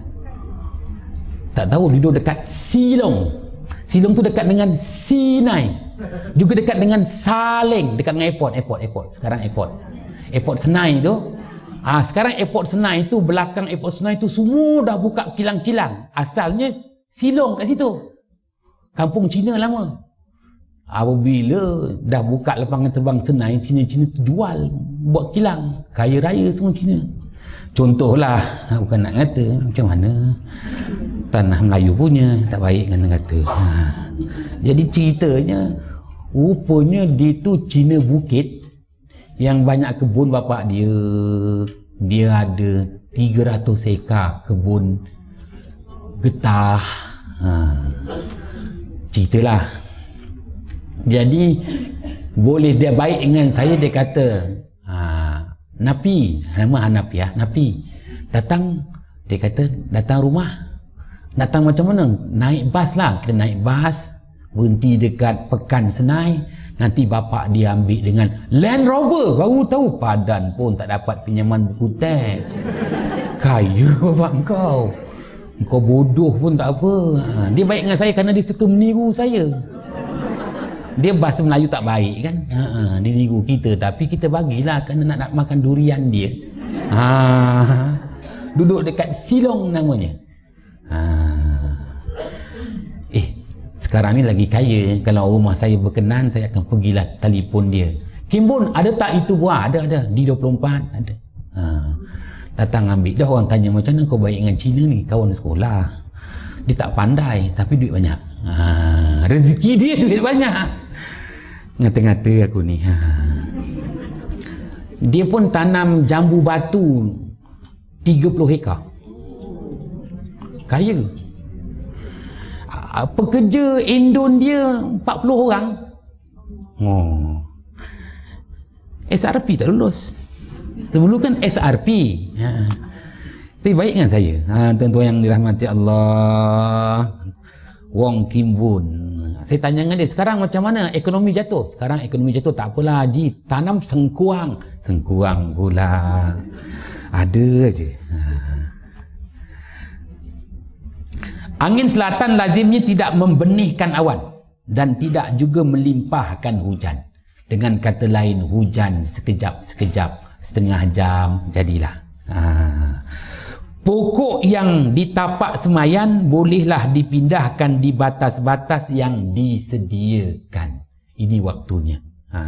Tak tahu, duduk dekat Silong. Silong tu dekat dengan Sinai. Juga dekat dengan Saling, dekat dengan airport, airport, airport. Sekarang airport. Airport Senai tu. Ha, sekarang airport Senai tu, belakang airport Senai tu semua dah buka kilang-kilang. Asalnya Silong kat situ. Kampung Cina lama. Apabila dah buka lapangan terbang Senai, Cina-Cina tu jual, buat kilang. Kaya raya semua Cina. Contohlah, bukan nak kata macam mana tanah Melayu punya tak baik kan kata. Ha. Jadi ceritanya, rupanya dia tu Cina bukit yang banyak kebun bapak dia. Dia ada tiga ratus hektar kebun getah. Ha. Ceritalah. Jadi boleh dia baik dengan saya, dia kata, ha, Napi, nama Hanafi ya, Napi datang, dia kata datang rumah. Datang macam mana? Naik bas lah. Kita naik bas, berhenti dekat Pekan Senai. Nanti bapak dia ambil dengan Land Rover. Baru tahu padan pun tak dapat pinjaman buku teks. Kaya bapak kau. Kau bodoh pun tak apa. Ha, dia baik dengan saya kerana dia suka meniru saya. Dia bahasa Melayu tak baik kan. Ha, ha, dia meniru kita. Tapi kita bagilah kerana nak, nak makan durian dia. Ha, duduk dekat Silong namanya. Ha. Eh, sekarang ni lagi kaya. Kalau rumah saya berkenan, saya akan pergilah telefon dia. Kimbun, ada tak itu buah? Ada, ada. D dua puluh empat ada. Ha. Datang ambil. Dah orang tanya, macam mana kau baik dengan Cina ni? Kawan sekolah. Dia tak pandai, tapi duit banyak. Ha. Rezeki dia duit banyak. Ngata-ngata aku ni. Ha. Dia pun tanam jambu batu tiga puluh hektar. Kaya. Pekerja Indon dia empat puluh orang. Oh. S R P tak lulus. Dulu kan S R P. Ha. Tapi baik dengan saya. Ha, tuan-tuan yang dirahmati Allah. Wong Kim Bun. Saya tanya dengan dia, sekarang macam mana ekonomi jatuh? Sekarang ekonomi jatuh, tak apalah Haji. Tanam sengkuang. Sengkuang pula. Ada aje. Ha. Angin selatan lazimnya tidak membenihkan awan dan tidak juga melimpahkan hujan. Dengan kata lain, hujan sekejap-sekejap, setengah jam jadilah. Ha. Pokok yang ditapak semayan bolehlah dipindahkan di batas-batas yang disediakan. Ini waktunya. Ha.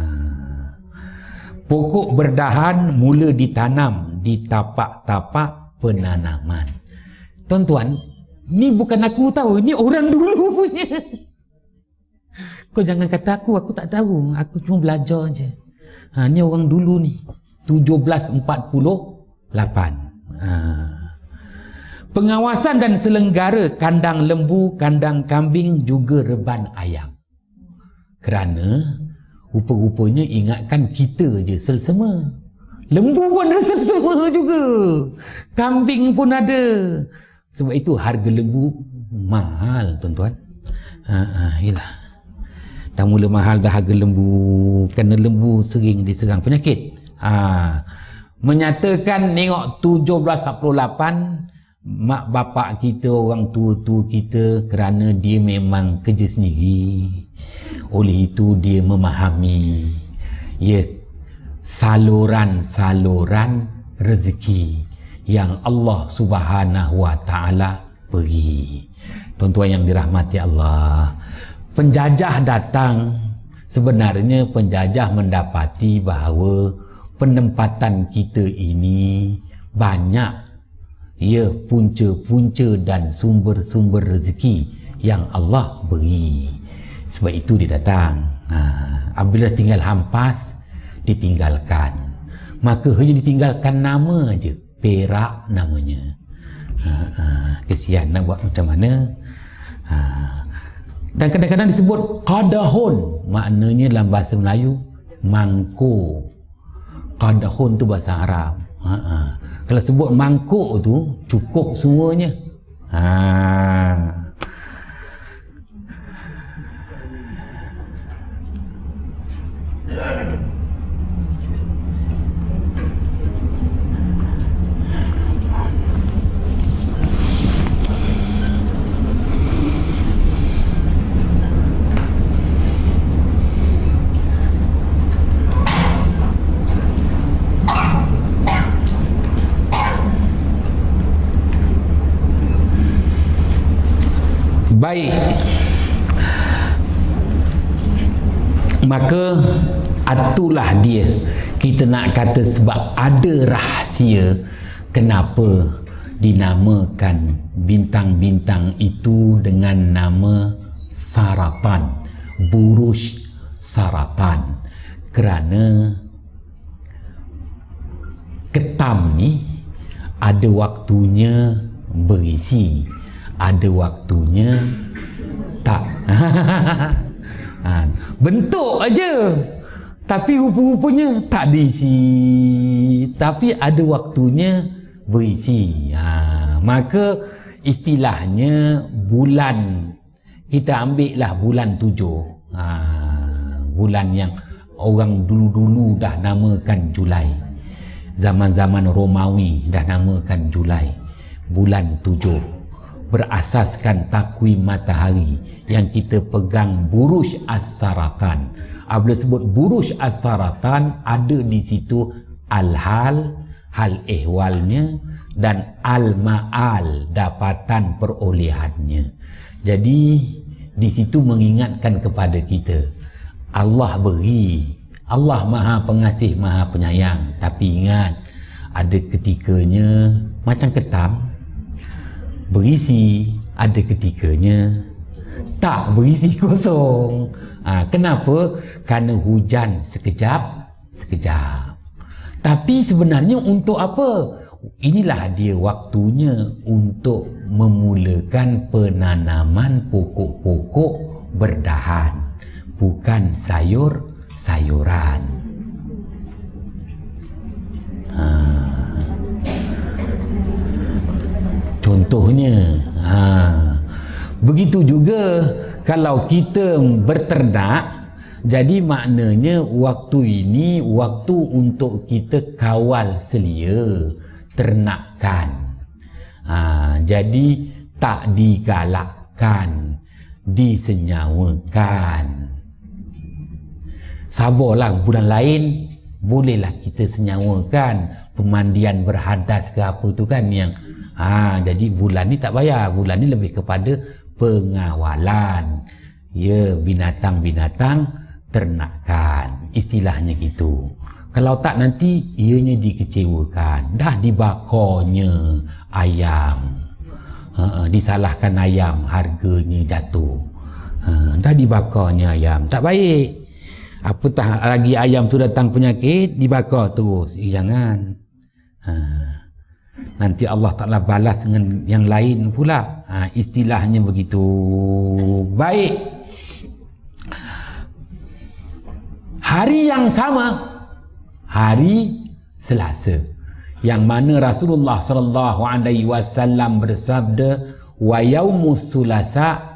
Pokok berdahan mula ditanam di tapak-tapak penanaman. Tuan-tuan, ni bukan aku tahu, ni orang dulu punya. Kau jangan kata aku, aku tak tahu. Aku cuma belajar je. Ha, ni orang dulu ni. tujuh belas empat puluh lapan. Ha. Pengawasan dan selenggara kandang lembu, kandang kambing, juga reban ayam. Kerana rupa-rupanya ingatkan kita je selsema. Lembu pun ada selsema juga. Kambing pun ada. Sebab itu harga lembu mahal, tuan-tuan. Ha, ha, yelah. Dah mula mahal dah harga lembu. Kerana lembu sering diserang penyakit. Ha. Menyatakan tengok tujuh belas empat puluh lapan, mak bapak kita, orang tua-tua kita, kerana dia memang kerja sendiri. Oleh itu dia memahami ya saluran-saluran rezeki yang Allah Subhanahu wa taala beri. Tuan-tuan yang dirahmati Allah, penjajah datang, sebenarnya penjajah mendapati bahawa penempatan kita ini banyak ya punca-punca dan sumber-sumber rezeki yang Allah beri. Sebab itu dia datang. Ha, apabila tinggal hampas, ditinggalkan. Maka hanya ditinggalkan nama aja. Perak namanya. Ha, ha, kesian nak buat macam mana. Ha. Dan kadang-kadang disebut qadahun. Maknanya dalam bahasa Melayu mangkuk. Qadahun tu bahasa Arab. Ha, ha. Kalau sebut mangkuk tu cukup semuanya. Ha. Baik, maka itulah dia. Kita nak kata sebab ada rahsia kenapa dinamakan bintang-bintang itu dengan nama Saratan, Buruj Saratan. Kerana ketam ni ada waktunya berisi, ada waktunya tak. Ha, bentuk aja, tapi rupa-rupanya tak diisi, tapi ada waktunya berisi. Ha, maka istilahnya bulan, kita ambil lah bulan tujuh, ha, bulan yang orang dulu-dulu dah namakan Julai, zaman-zaman Romawi dah namakan Julai, bulan tujuh, berasaskan takwim matahari yang kita pegang buruj as-saratan. Apabila sebut buruj as-saratan, ada di situ al-hal, hal ehwalnya, dan al-ma'al, dapatan perolehannya. Jadi di situ mengingatkan kepada kita, Allah beri, Allah maha pengasih, maha penyayang, tapi ingat ada ketikanya macam ketam, berisi, ada ketikanya tak berisi, kosong. Ha, kenapa? Kerana hujan sekejap sekejap, tapi sebenarnya untuk apa? Inilah dia waktunya untuk memulakan penanaman pokok-pokok berdahan, bukan sayur-sayuran. Ha. Contohnya, ha, begitu juga kalau kita berternak, jadi maknanya waktu ini waktu untuk kita kawal selia ternakan. Ha, jadi tak digalakkan, disenyawakan. Sabarlah, bulan lain bolehlah kita senyawakan, pemandian berhadas ke apa tu kan yang ha, jadi bulan ni tak payah, bulan ni lebih kepada pengawalan, ya, binatang-binatang ternakan, istilahnya gitu. Kalau tak nanti ianya dikecewakan, dah dibakarnya ayam, ha, disalahkan ayam, harganya jatuh, ha, dah dibakarnya ayam, tak baik. Apatah lagi ayam tu datang penyakit, dibakar terus. Eh, jangan. Ha, nanti Allah Ta'ala balas dengan yang lain pula. Ha, istilahnya begitu. Baik. Hari yang sama, hari Selasa, yang mana Rasulullah sallallahu alaihi wasallam bersabda, wa yaumus sulasa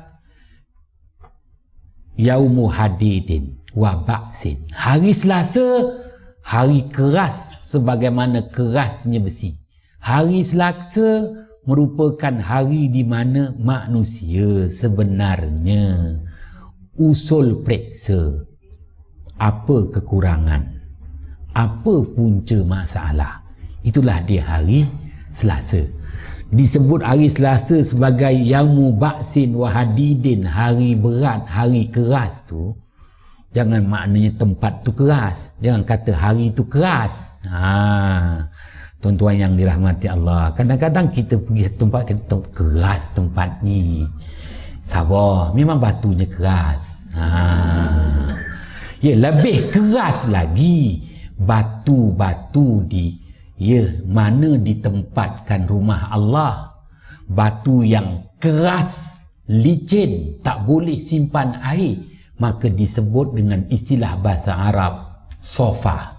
yaumu hadidin wa ba'sin. Hari Selasa, hari keras sebagaimana kerasnya besi. Hari Selasa merupakan hari di mana manusia sebenarnya usul periksa apa kekurangan, apa punca masalah. Itulah dia hari Selasa. Disebut hari Selasa sebagai yaumu ba'sin wa hadidin, hari berat, hari keras tu. Jangan maknanya tempat tu keras, jangan kata hari tu keras. Ha, tuan-tuan yang dirahmati Allah, kadang-kadang kita pergi satu tempat, kita tahu keras tempat ni. Sabar, memang batunya keras. Ha, ya, lebih keras lagi batu-batu di, ya, mana ditempatkan rumah Allah. Batu yang keras, licin, tak boleh simpan air, maka disebut dengan istilah bahasa Arab sofa.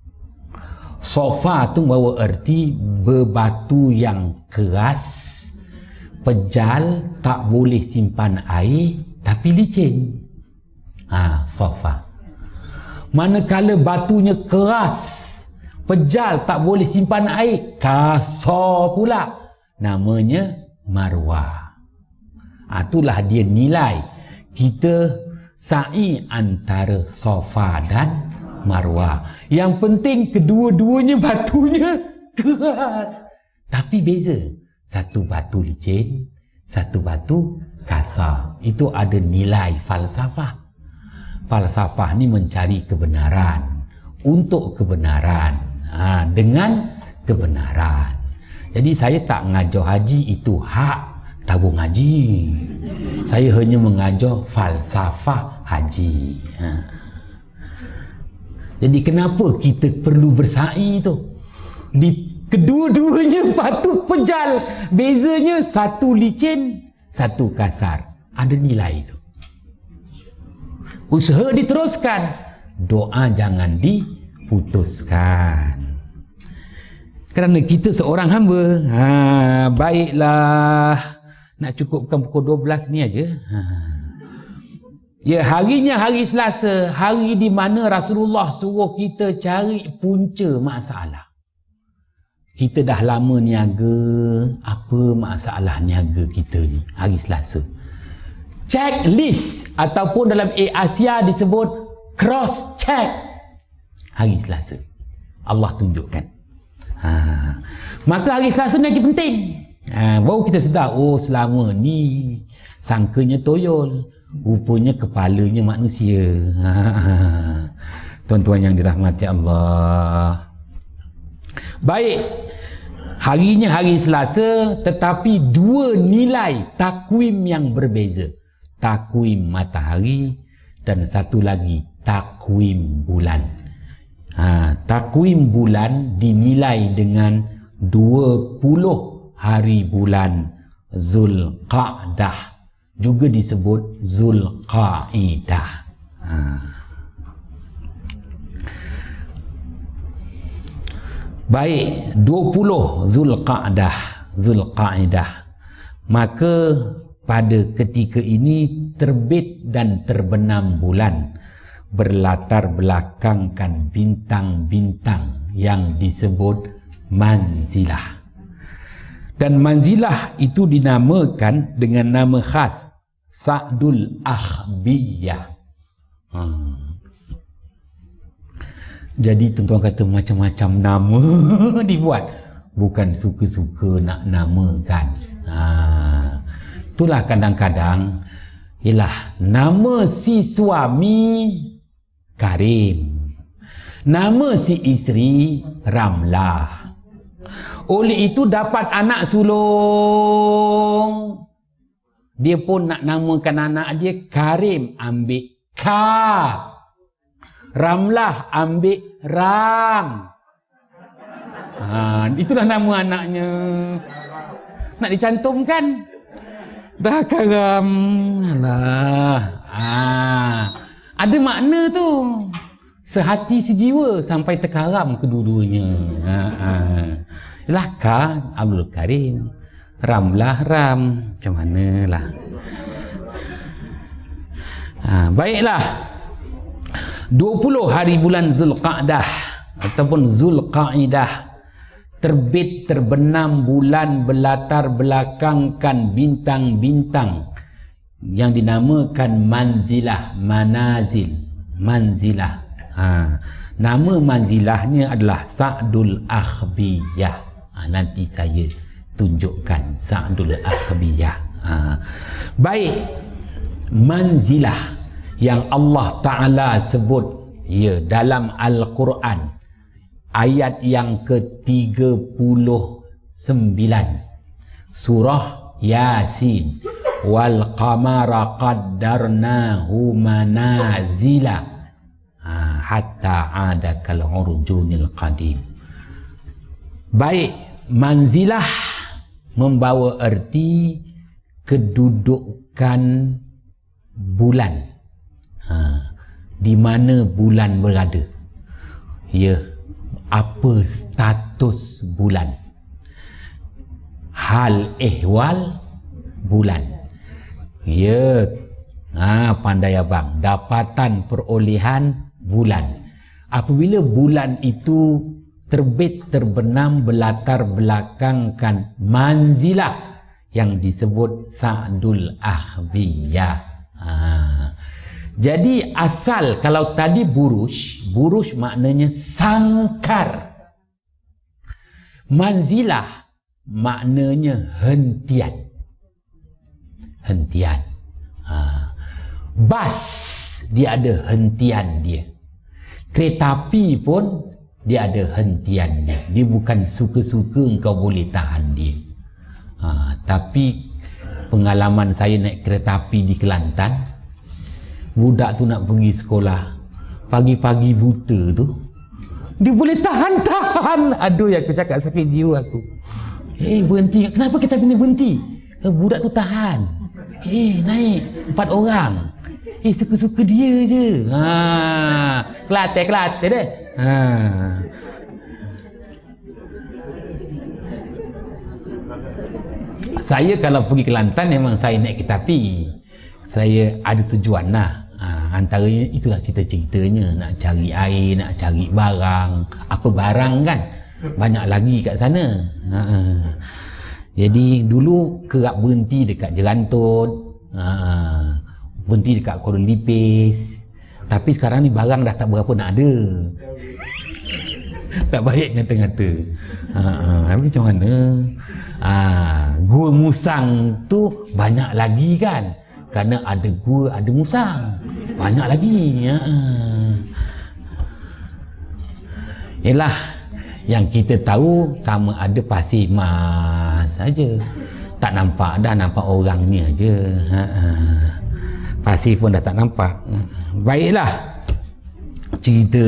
Sofa tu bawa erti berbatu yang keras, pejal, tak boleh simpan air, tapi licin. Ha, sofa. Manakala batunya keras, pejal, tak boleh simpan air, kasar pula, namanya marwah. Ha, itulah dia nilai kita sa'i antara sofa dan marwah. Yang penting kedua-duanya batunya keras, tapi beza, satu batu licin, satu batu kasar. Itu ada nilai falsafah. Falsafah ni mencari kebenaran, untuk kebenaran, ha, dengan kebenaran. Jadi saya tak mengajar haji itu hak tabung haji, saya hanya mengajar falsafah haji. Ha. Jadi kenapa kita perlu bersa'i tu? Di kedua-duanya batu pejal, bezanya satu licin, satu kasar. Ada nilai itu. usaha diteruskan, doa jangan diputuskan. Kerana kita seorang hamba. Ha, baiklah. Nak cukupkan pukul dua belas ni aja. Ha. Ya, harinya hari Selasa, hari di mana Rasulullah suruh kita cari punca masalah. Kita dah lama niaga, apa masalah niaga kita ni hari Selasa. Checklist ataupun dalam Asia disebut cross check hari Selasa. Allah tunjukkan. Ha. Maka hari Selasa ni lagi penting. Ha, baru kita sedar, oh selama ni sangkanya toyol, rupanya kepalanya manusia. Ha. Tuan-tuan yang dirahmati Allah. Baik, harinya hari Selasa, tetapi dua nilai takwim yang berbeza. Takwim matahari dan satu lagi takwim bulan. Ha, takwim bulan dinilai dengan dua puluh hari bulan Zulqa'dah, juga disebut Zulqa'idah. Ha. Baik, dua puluh Zulqa'dah, Zulqa'idah. Maka pada ketika ini terbit dan terbenam bulan, berlatar belakangkan bintang-bintang yang disebut manzilah. Dan manzilah itu dinamakan dengan nama khas Sa'dul Akhbiyah. Hmm. Jadi tuan-tuan kata macam-macam nama dibuat. Bukan suka-suka nak namakan. Ha. Itulah kadang-kadang, ialah nama si suami Karim, nama si isteri Ramlah. Oleh itu dapat anak sulung, dia pun nak namakan anak dia Karim, ambil Ka. Ramlah ambil Ram. Ha, itulah nama anaknya. Nak dicantumkan. Dah karam. Alah. Ha, ada makna tu. Sehati sejiwa sampai terkaram kedua-duanya. Ha, ha. Yalah Ka Abdul Karim, Ramlah Ram. Macam manalah. Ha, baiklah. dua puluh hari bulan Zulqa'dah ataupun Zulqa'idah, terbit terbenam bulan berlatar belakangkan bintang-bintang yang dinamakan manzilah, manazil, manzilah. Ha, nama manzilahnya adalah Sa'dul Akhbiyah. Ha, nanti saya tunjukkan Sa'dul Akhbiyah. Ha, baik, manzilah yang Allah Ta'ala sebut ya dalam Al-Quran ayat yang ke tiga puluh sembilan surah Yasin, wal qamara qaddarnahu manazila ha, hatta ada kal urjunil qadim. Baik, manzilah membawa erti kedudukan bulan. Ha, di mana bulan berada, ya, apa status bulan, hal ehwal bulan, ya. Ha, pandai abang, dapatan perolehan bulan. Apabila bulan itu terbit terbenam berlatar belakangkan manzilah yang disebut Sa'dul Akhbiyah. Ha. Jadi asal kalau tadi burush, burush maknanya sangkar. Manzilah maknanya hentian. Hentian. Ha. Bas dia ada hentian dia. Kereta api pun dia ada hentian dia. Dia bukan suka-suka engkau boleh tahan dia. Ha. Tapi pengalaman saya naik kereta api di Kelantan, budak tu nak pergi sekolah pagi-pagi buta tu, dia boleh tahan-tahan. Aduh, aku cakap sakit jiwa aku. Eh, berhenti. Kenapa kita kena berhenti? Eh, budak tu tahan. Eh, naik empat orang. Eh, suka-suka dia je. Ha, Kelantan, Kelantan deh. Ha. Saya kalau pergi Kelantan memang saya naik kereta api. Saya ada tujuan lah. Ha, antaranya itulah cerita-ceritanya. Nak cari air, nak cari barang. Apa barang kan? Banyak lagi kat sana. Ha. Jadi dulu kerap berhenti dekat Jerantut. Ha. Berhenti dekat Kuala Lipis. Tapi sekarang ni barang dah tak berapa nak ada. Tak baik ngata-ngata. Ha, ha. Tapi macam mana? Ha, gua musang tu banyak lagi kan? Kerana ada gua, ada musang. Banyak lagi. Ha. Yalah, yang kita tahu sama ada pasir mas saja. Tak nampak dah, nampak orangnya aja. Ha, ha. Pasir pun dah tak nampak. Baiklah. Cerita.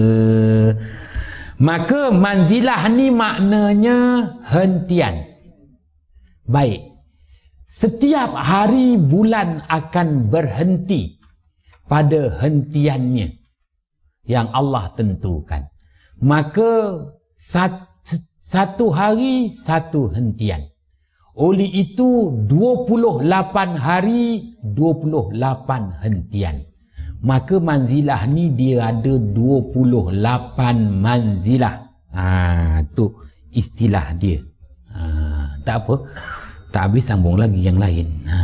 Maka manzilah ni maknanya hentian. Baik. Setiap hari bulan akan berhenti pada hentiannya yang Allah tentukan. Maka sat, satu hari satu hentian. Oleh itu dua puluh lapan hari dua puluh lapan hentian. Maka manzilah ni dia ada dua puluh lapan manzilah. Ha, tu istilah dia. Ha, tak apa. Tak habis sambung lagi yang lain. Ha.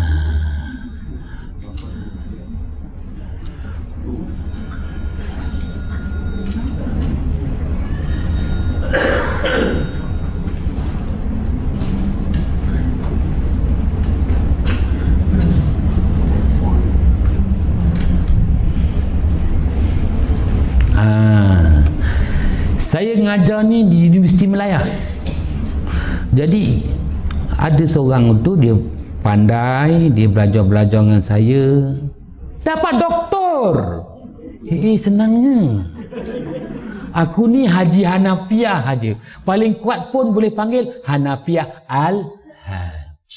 Saya ngajar ni di Universiti Melaya. Jadi ada seorang tu dia pandai, dia belajar-belajar dengan saya, dapat doktor. Eh, eh senangnya. Aku ni Haji Hanafiah aja. Paling kuat pun boleh panggil Hanafiah Al-Haj.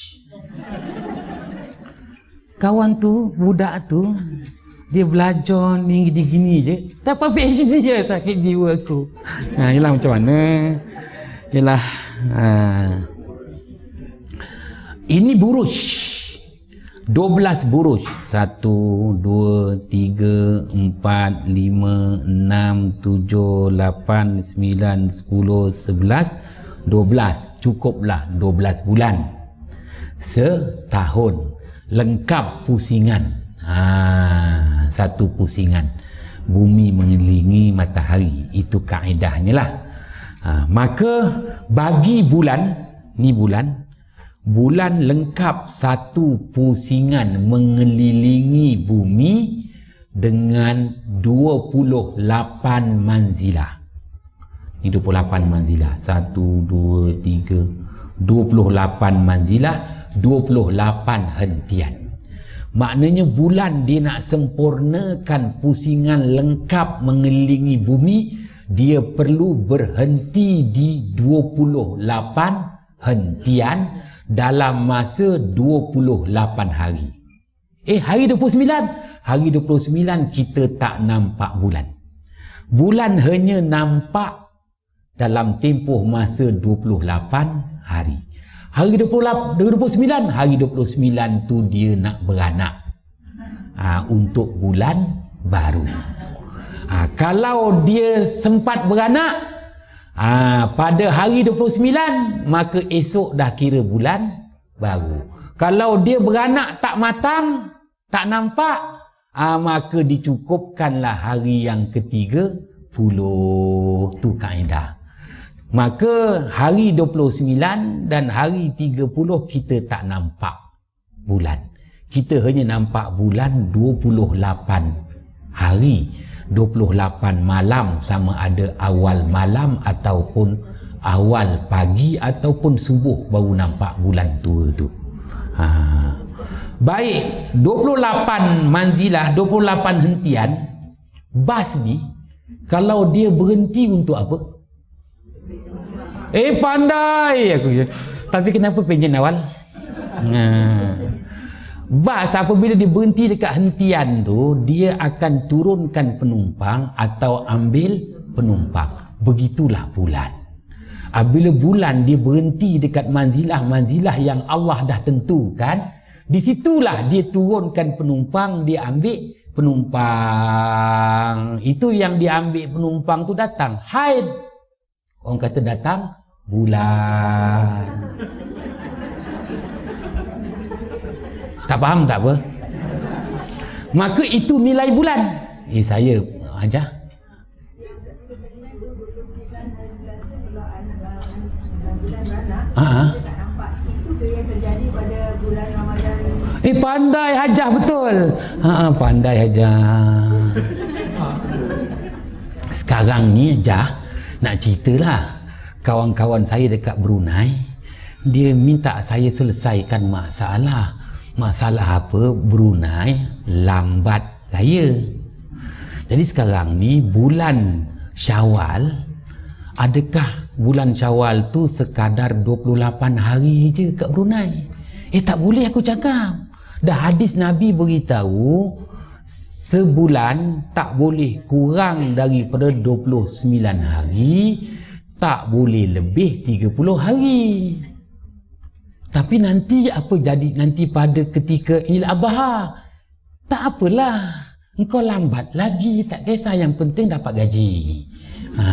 Kawan tu, budak tu, dia belajar ni gini-gini je, dapat P H D je, sakit jiwa aku. Ha, yelah macam mana? Yelah. Ha. Ini buruj. dua belas buruj. satu, dua, tiga, empat, lima, enam, tujuh, lapan, sembilan, sepuluh, sebelas, dua belas. Cukuplah dua belas bulan. Setahun. Lengkap pusingan. Ha, satu pusingan. Bumi mengelilingi matahari. Itu kaedahnya lah. Ha, maka bagi bulan, ni bulan, bulan lengkap satu pusingan mengelilingi bumi dengan dua puluh lapan manzilah. Ini dua puluh lapan manzilah. satu, dua, tiga, dua puluh lapan manzilah, dua puluh lapan hentian. Maknanya bulan dia nak sempurnakan pusingan lengkap mengelilingi bumi, dia perlu berhenti di dua puluh lapan hentian dalam masa dua puluh lapan hari. Eh, hari dua puluh sembilan, hari dua puluh sembilan kita tak nampak bulan. Bulan hanya nampak dalam tempoh masa dua puluh lapan hari. Hari dua puluh sembilan, hari dua puluh sembilan tu dia nak beranak. Ha, untuk bulan baru. Ha, kalau dia sempat beranak ha, pada hari dua puluh sembilan, maka esok dah kira bulan baru. Kalau dia beranak tak matang, tak nampak, ha, maka dicukupkanlah hari yang ketiga puluh. Tu kaedah. Maka hari dua puluh sembilan dan hari tiga puluh kita tak nampak bulan. Kita hanya nampak bulan dua puluh lapan hari. dua puluh lapan malam, sama ada awal malam ataupun awal pagi ataupun subuh baru nampak bulan tua tu. Ha. Baik, dua puluh lapan manzilah, dua puluh lapan hentian. Bas ni kalau dia berhenti untuk apa? Eh, pandai aku. Tapi kenapa pengen awal? Nah. Bas apabila dia berhenti dekat hentian tu, dia akan turunkan penumpang atau ambil penumpang. Begitulah bulan. Apabila bulan dia berhenti dekat manzilah-manzilah yang Allah dah tentukan, di situlah dia turunkan penumpang, dia ambil penumpang. Itu yang dia ambil penumpang tu datang haid. Orang kata datang bulan. Tak faham tak apa? Maka itu nilai bulan. Eh saya ajar. Ha. Eh pandai hajah betul. Ha pandai hajah. Sekarang ni Hajah nak ceritalah. Kawan-kawan saya dekat Brunei, dia minta saya selesaikan masalah. Masalah apa? Brunei lambat raya. Jadi sekarang ni bulan Syawal, adakah bulan Syawal tu sekadar dua puluh lapan hari je kat Brunei? Eh tak boleh aku cakap. Dah hadis Nabi beritahu sebulan tak boleh kurang daripada dua puluh sembilan hari, tak boleh lebih tiga puluh hari. Tapi nanti apa jadi nanti pada ketika Idul Adha? Tak apalah, engkau lambat lagi, tak kisah, yang penting dapat gaji. Ha.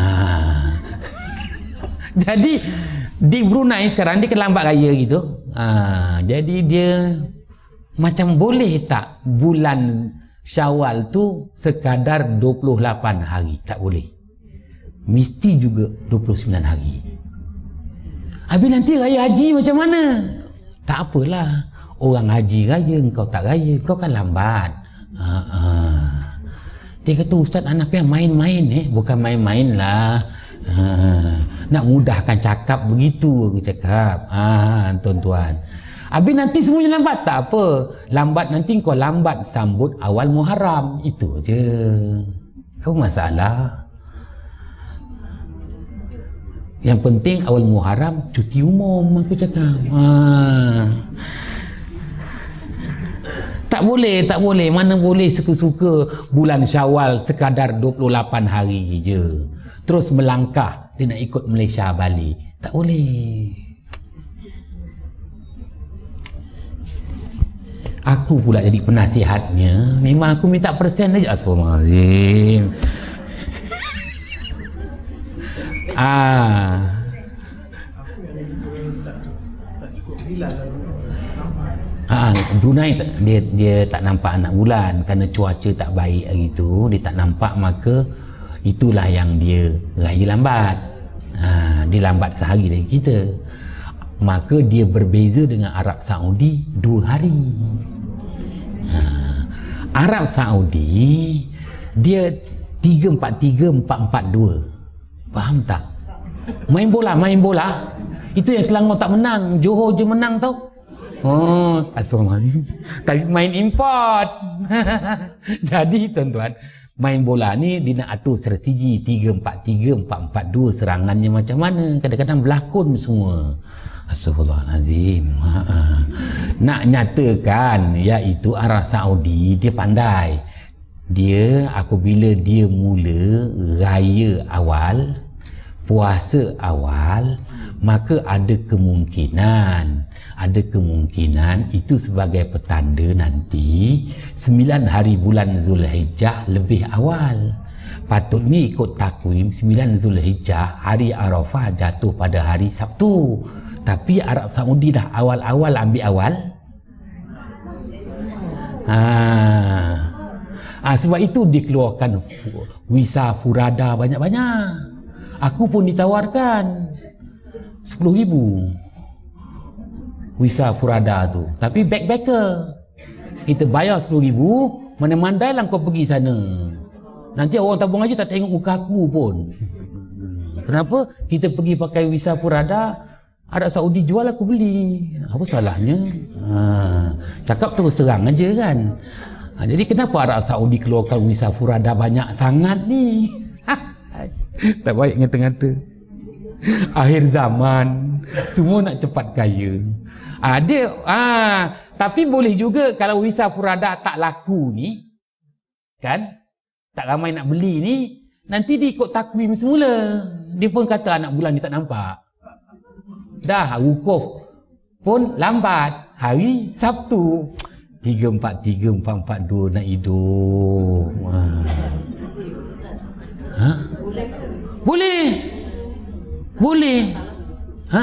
Jadi di Brunei sekarang dia lambat raya gitu. Ha. Jadi dia macam boleh tak bulan Syawal tu sekadar dua puluh lapan hari? Tak boleh. Mesti juga dua puluh sembilan hari. Habis nanti raya haji macam mana? Tak apalah. Orang haji raya, engkau tak raya, kau kan lambat. Ha, ha. Dia kata, Ustaz anak yang main-main eh. Bukan main-main lah. Ha. Nak mudahkan cakap begitu aku cakap. Ha, tuan-tuan. Habis nanti semuanya lambat, tak apa. Lambat nanti kau lambat sambut awal Muharram. Itu je. Apa masalah? Yang penting awal Muharram cuti umum aku cakap. Ha. Tak boleh, tak boleh. Mana boleh suka-suka bulan Syawal sekadar dua puluh lapan hari je. Terus melangkah dia nak ikut Malaysia balik. Tak boleh. Aku pula jadi penasihatnya. Memang aku minta persen aja. Astagfirullahaladzim. Ah. Ah, Brunei dia dia tak nampak anak bulan kerana cuaca tak baik hari tu, dia tak nampak, maka itulah yang dia raya lambat. Ah, dia lambat sehari dari kita. Maka dia berbeza dengan Arab Saudi dua hari. Ah, Arab Saudi dia tiga empat tiga empat empat dua. Faham tak? Main bola, main bola. Itu yang Selangor tak menang, Johor je menang tau. Oh, assalamualaikum. Tapi main import. Jadi tuan-tuan, main bola ni dia nak atur strategi tiga empat tiga empat empat dua, serangannya macam mana. Kadang-kadang berlakon semua. Astagfirullahaladzim. Nak nyatakan iaitu Arab Saudi dia pandai. Dia apabila dia mula raya awal, puasa awal, maka ada kemungkinan ada kemungkinan itu sebagai petanda nanti sembilan hari bulan Zulhijjah lebih awal. Patutnya ikut takwim sembilan Zulhijjah, hari Arafah jatuh pada hari Sabtu. Tapi Arab Saudi dah awal-awal ambil awal. Haa. Ah, sebab itu dikeluarkan visa Furada banyak-banyak. Aku pun ditawarkan sepuluh ribu visa Furada tu. Tapi backpacker. Kita bayar sepuluh ribu, mana-mandai lah kau pergi sana. Nanti orang tabung haji tak tengok muka aku pun. Kenapa? Kita pergi pakai visa Furada, Arab Saudi jual aku beli. Apa salahnya? Ha, cakap terus terang aja kan. Ha, jadi kenapa Arab Saudi keluarkan visa Furada banyak sangat ni? Tak baik ngata-ngata. Akhir zaman Semua nak cepat kaya. Ah, dia, ah, tapi boleh juga kalau visa Furada tak laku ni, kan? Tak ramai nak beli ni, nanti dia ikut takwim semula. Dia pun kata anak bulan ni tak nampak. Dah, wukuf pun lambat. Hari Sabtu. tiga empat tiga empat empat dua nak hidup. Ha? Ha? Boleh. Boleh. Ha?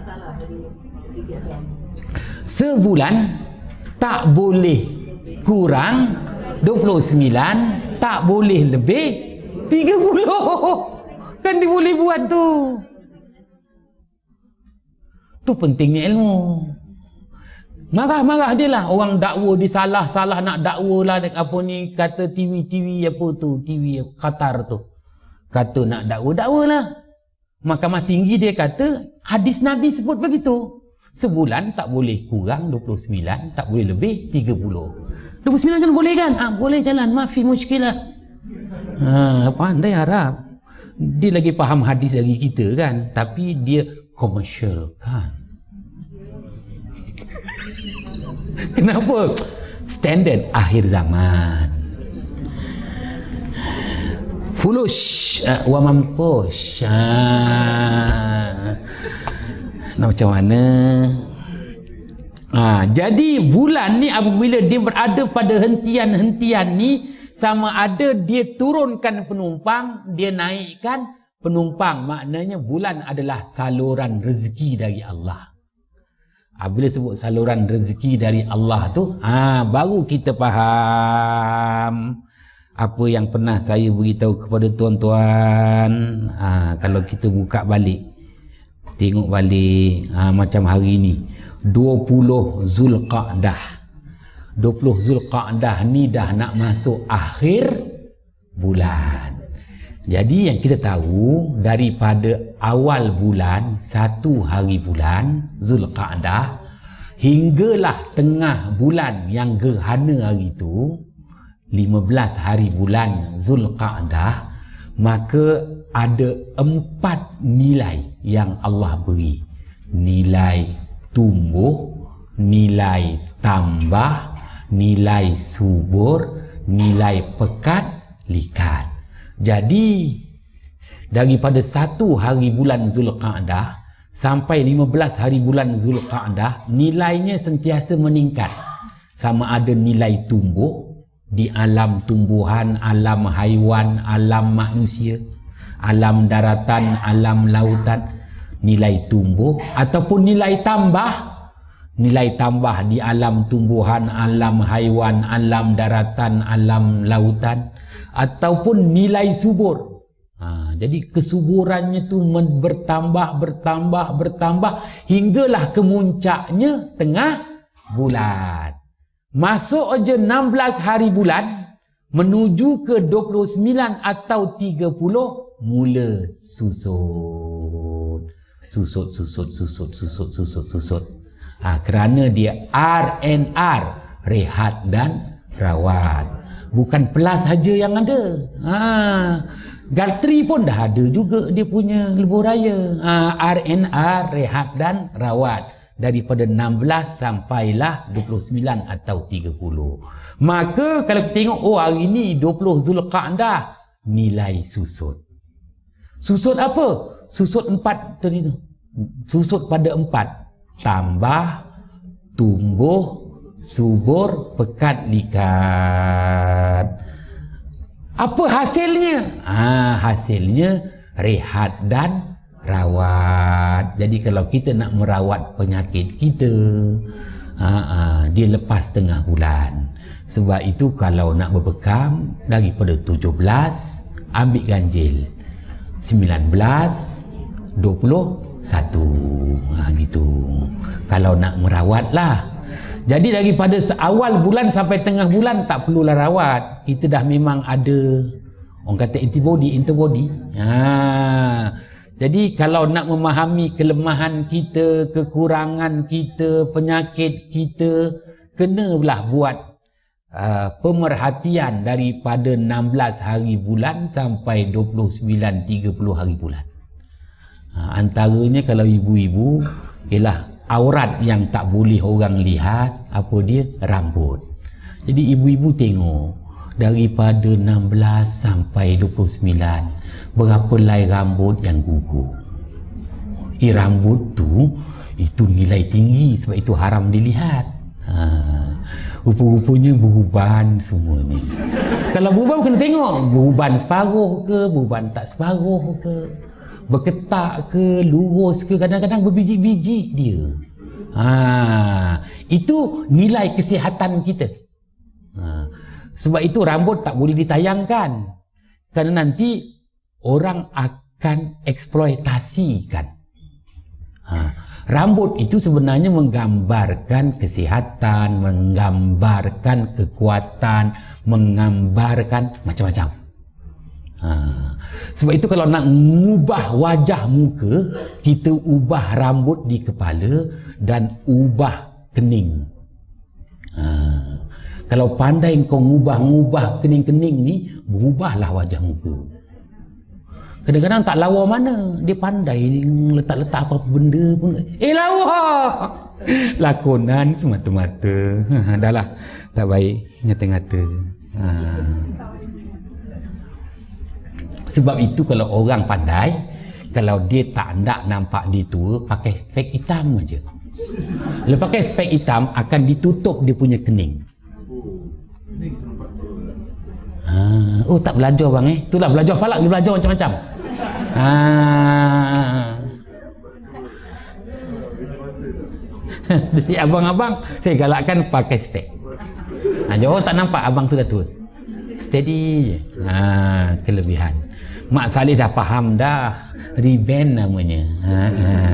Sebulan tak boleh kurang dua puluh sembilan, tak boleh lebih tiga puluh. Kan dia boleh buat tu. Tu pentingnya ilmu. Marah-marah dia lah. Orang dakwa dia salah-salah nak dakwa lah. Apa ni kata T V T V apa tu. T V Qatar tu. Kata nak dakwa, dakwa lah. Mahkamah tinggi dia kata hadis Nabi sebut begitu. Sebulan tak boleh kurang dua puluh sembilan, tak boleh lebih tiga puluh. dua puluh sembilan kan boleh kan? Ah, boleh jalan. Maafi muskilah. Ha, pandai Arab. Dia lagi faham hadis dari kita kan. Tapi dia komersial kan. Kenapa? Standard akhir zaman. Fulus uh, wa mampush. Uh, nak macam mana? Uh, jadi bulan ni apabila dia berada pada hentian-hentian ni, sama ada dia turunkan penumpang, dia naikkan penumpang. Maknanya bulan adalah saluran rezeki dari Allah. Bila sebut saluran rezeki dari Allah tu, ha, baru kita faham apa yang pernah saya beritahu kepada tuan-tuan. Ha, kalau kita buka balik, tengok balik, ha, macam hari ni dua puluh Zulqa'dah. dua puluh Zulqa'dah ni dah nak masuk akhir bulan. Jadi yang kita tahu daripada awal bulan, satu hari bulan Zulqa'dah, hinggalah tengah bulan yang gerhana hari itu, lima belas hari bulan Zulqa'dah, maka ada empat nilai yang Allah beri. Nilai tumbuh, nilai tambah, nilai subur, nilai pekat, likat. Jadi daripada satu hari bulan Zulqa'dah sampai lima belas hari bulan Zulqa'dah, nilainya sentiasa meningkat. Sama ada nilai tumbuh di alam tumbuhan, alam haiwan, alam manusia, alam daratan, alam lautan, nilai tumbuh, ataupun nilai tambah, nilai tambah di alam tumbuhan, alam haiwan, alam daratan, alam lautan, ataupun nilai subur. Ha, jadi kesuburannya tu bertambah, bertambah, bertambah hinggalah kemuncaknya tengah bulan. Masuk aja enam belas hari bulan menuju ke dua puluh sembilan atau tiga puluh, mula susut. Susut, susut, susut, susut, susut, susut. Ha, kerana dia R and R, rehat dan rawat. Bukan pelas saja yang ada. Ha, Galtri pun dah ada juga dia punya lebuh raya. Ha, R and R, rehat dan rawat. Daripada enam belas sampailah dua puluh sembilan atau tiga puluh. Maka kalau kita tengok, oh hari ni dua puluh Zulqa'dah, nilai susut. Susut apa? Susut empat tadi tu. Susut pada empat. Tambah, tumbuh, subur, pekat, likat. Apa hasilnya? Ah, hasilnya rehat dan rawat. Jadi kalau kita nak merawat penyakit kita, ah, ah, dia lepas tengah bulan. Sebab itu kalau nak berbekam daripada tujuh belas, ambil ganjil sembilan belas, dua puluh satu, ha, gitu. Kalau nak merawat lah. Jadi daripada awal bulan sampai tengah bulan tak perlulah rawat. Kita dah memang ada, orang kata antibody, antibody. Ha. Jadi kalau nak memahami kelemahan kita, kekurangan kita, penyakit kita, kenalah buat uh, pemerhatian daripada enam belas hari bulan sampai dua puluh sembilan, tiga puluh hari bulan. Ha, antaranya kalau ibu-ibu ialah aurat yang tak boleh orang lihat, apa dia? Rambut. Jadi ibu-ibu tengok daripada enam belas sampai dua puluh sembilan berapa helai rambut yang gugur. Eh, rambut tu itu nilai tinggi sebab itu haram dilihat. Ha, rupa-rupanya beruban semuanya. Kalau beruban kena tengok beruban separuh ke, beruban tak separuh ke, berketak ke, lurus ke, kadang-kadang berbiji-biji dia. Ha, itu nilai kesihatan kita. Ha, sebab itu rambut tak boleh ditayangkan kerana nanti orang akan eksploitasikan. Ha, rambut itu sebenarnya menggambarkan kesihatan, menggambarkan kekuatan, menggambarkan macam-macam. Ha, sebab itu kalau nak mengubah wajah muka, kita ubah rambut di kepala dan ubah kening. Ha, kalau pandai kau ngubah-ngubah kening-kening ni, berubahlah wajah muka. Kadang-kadang tak lawa mana, dia pandai letak-letak apa benda pun. Eh, lawa! Lakonan semata-mata. Ha, dah lah, tak baik ngata-ngata. Ha. Sebab itu kalau orang pandai, kalau dia tak nak nampak dia tua, pakai spek hitam aja. Kalau pakai spek hitam, akan ditutup dia punya kening. Ha. Oh, tak belajar bang eh. Itulah belajar falak, dia belajar macam-macam. Ha. Jadi abang-abang saya galakkan pakai spek. Ha, jadi orang tak nampak abang tu dah tua. Steady je. Ha, kelebihan. Mak Saleh dah faham dah. Reben namanya. Ha, ha.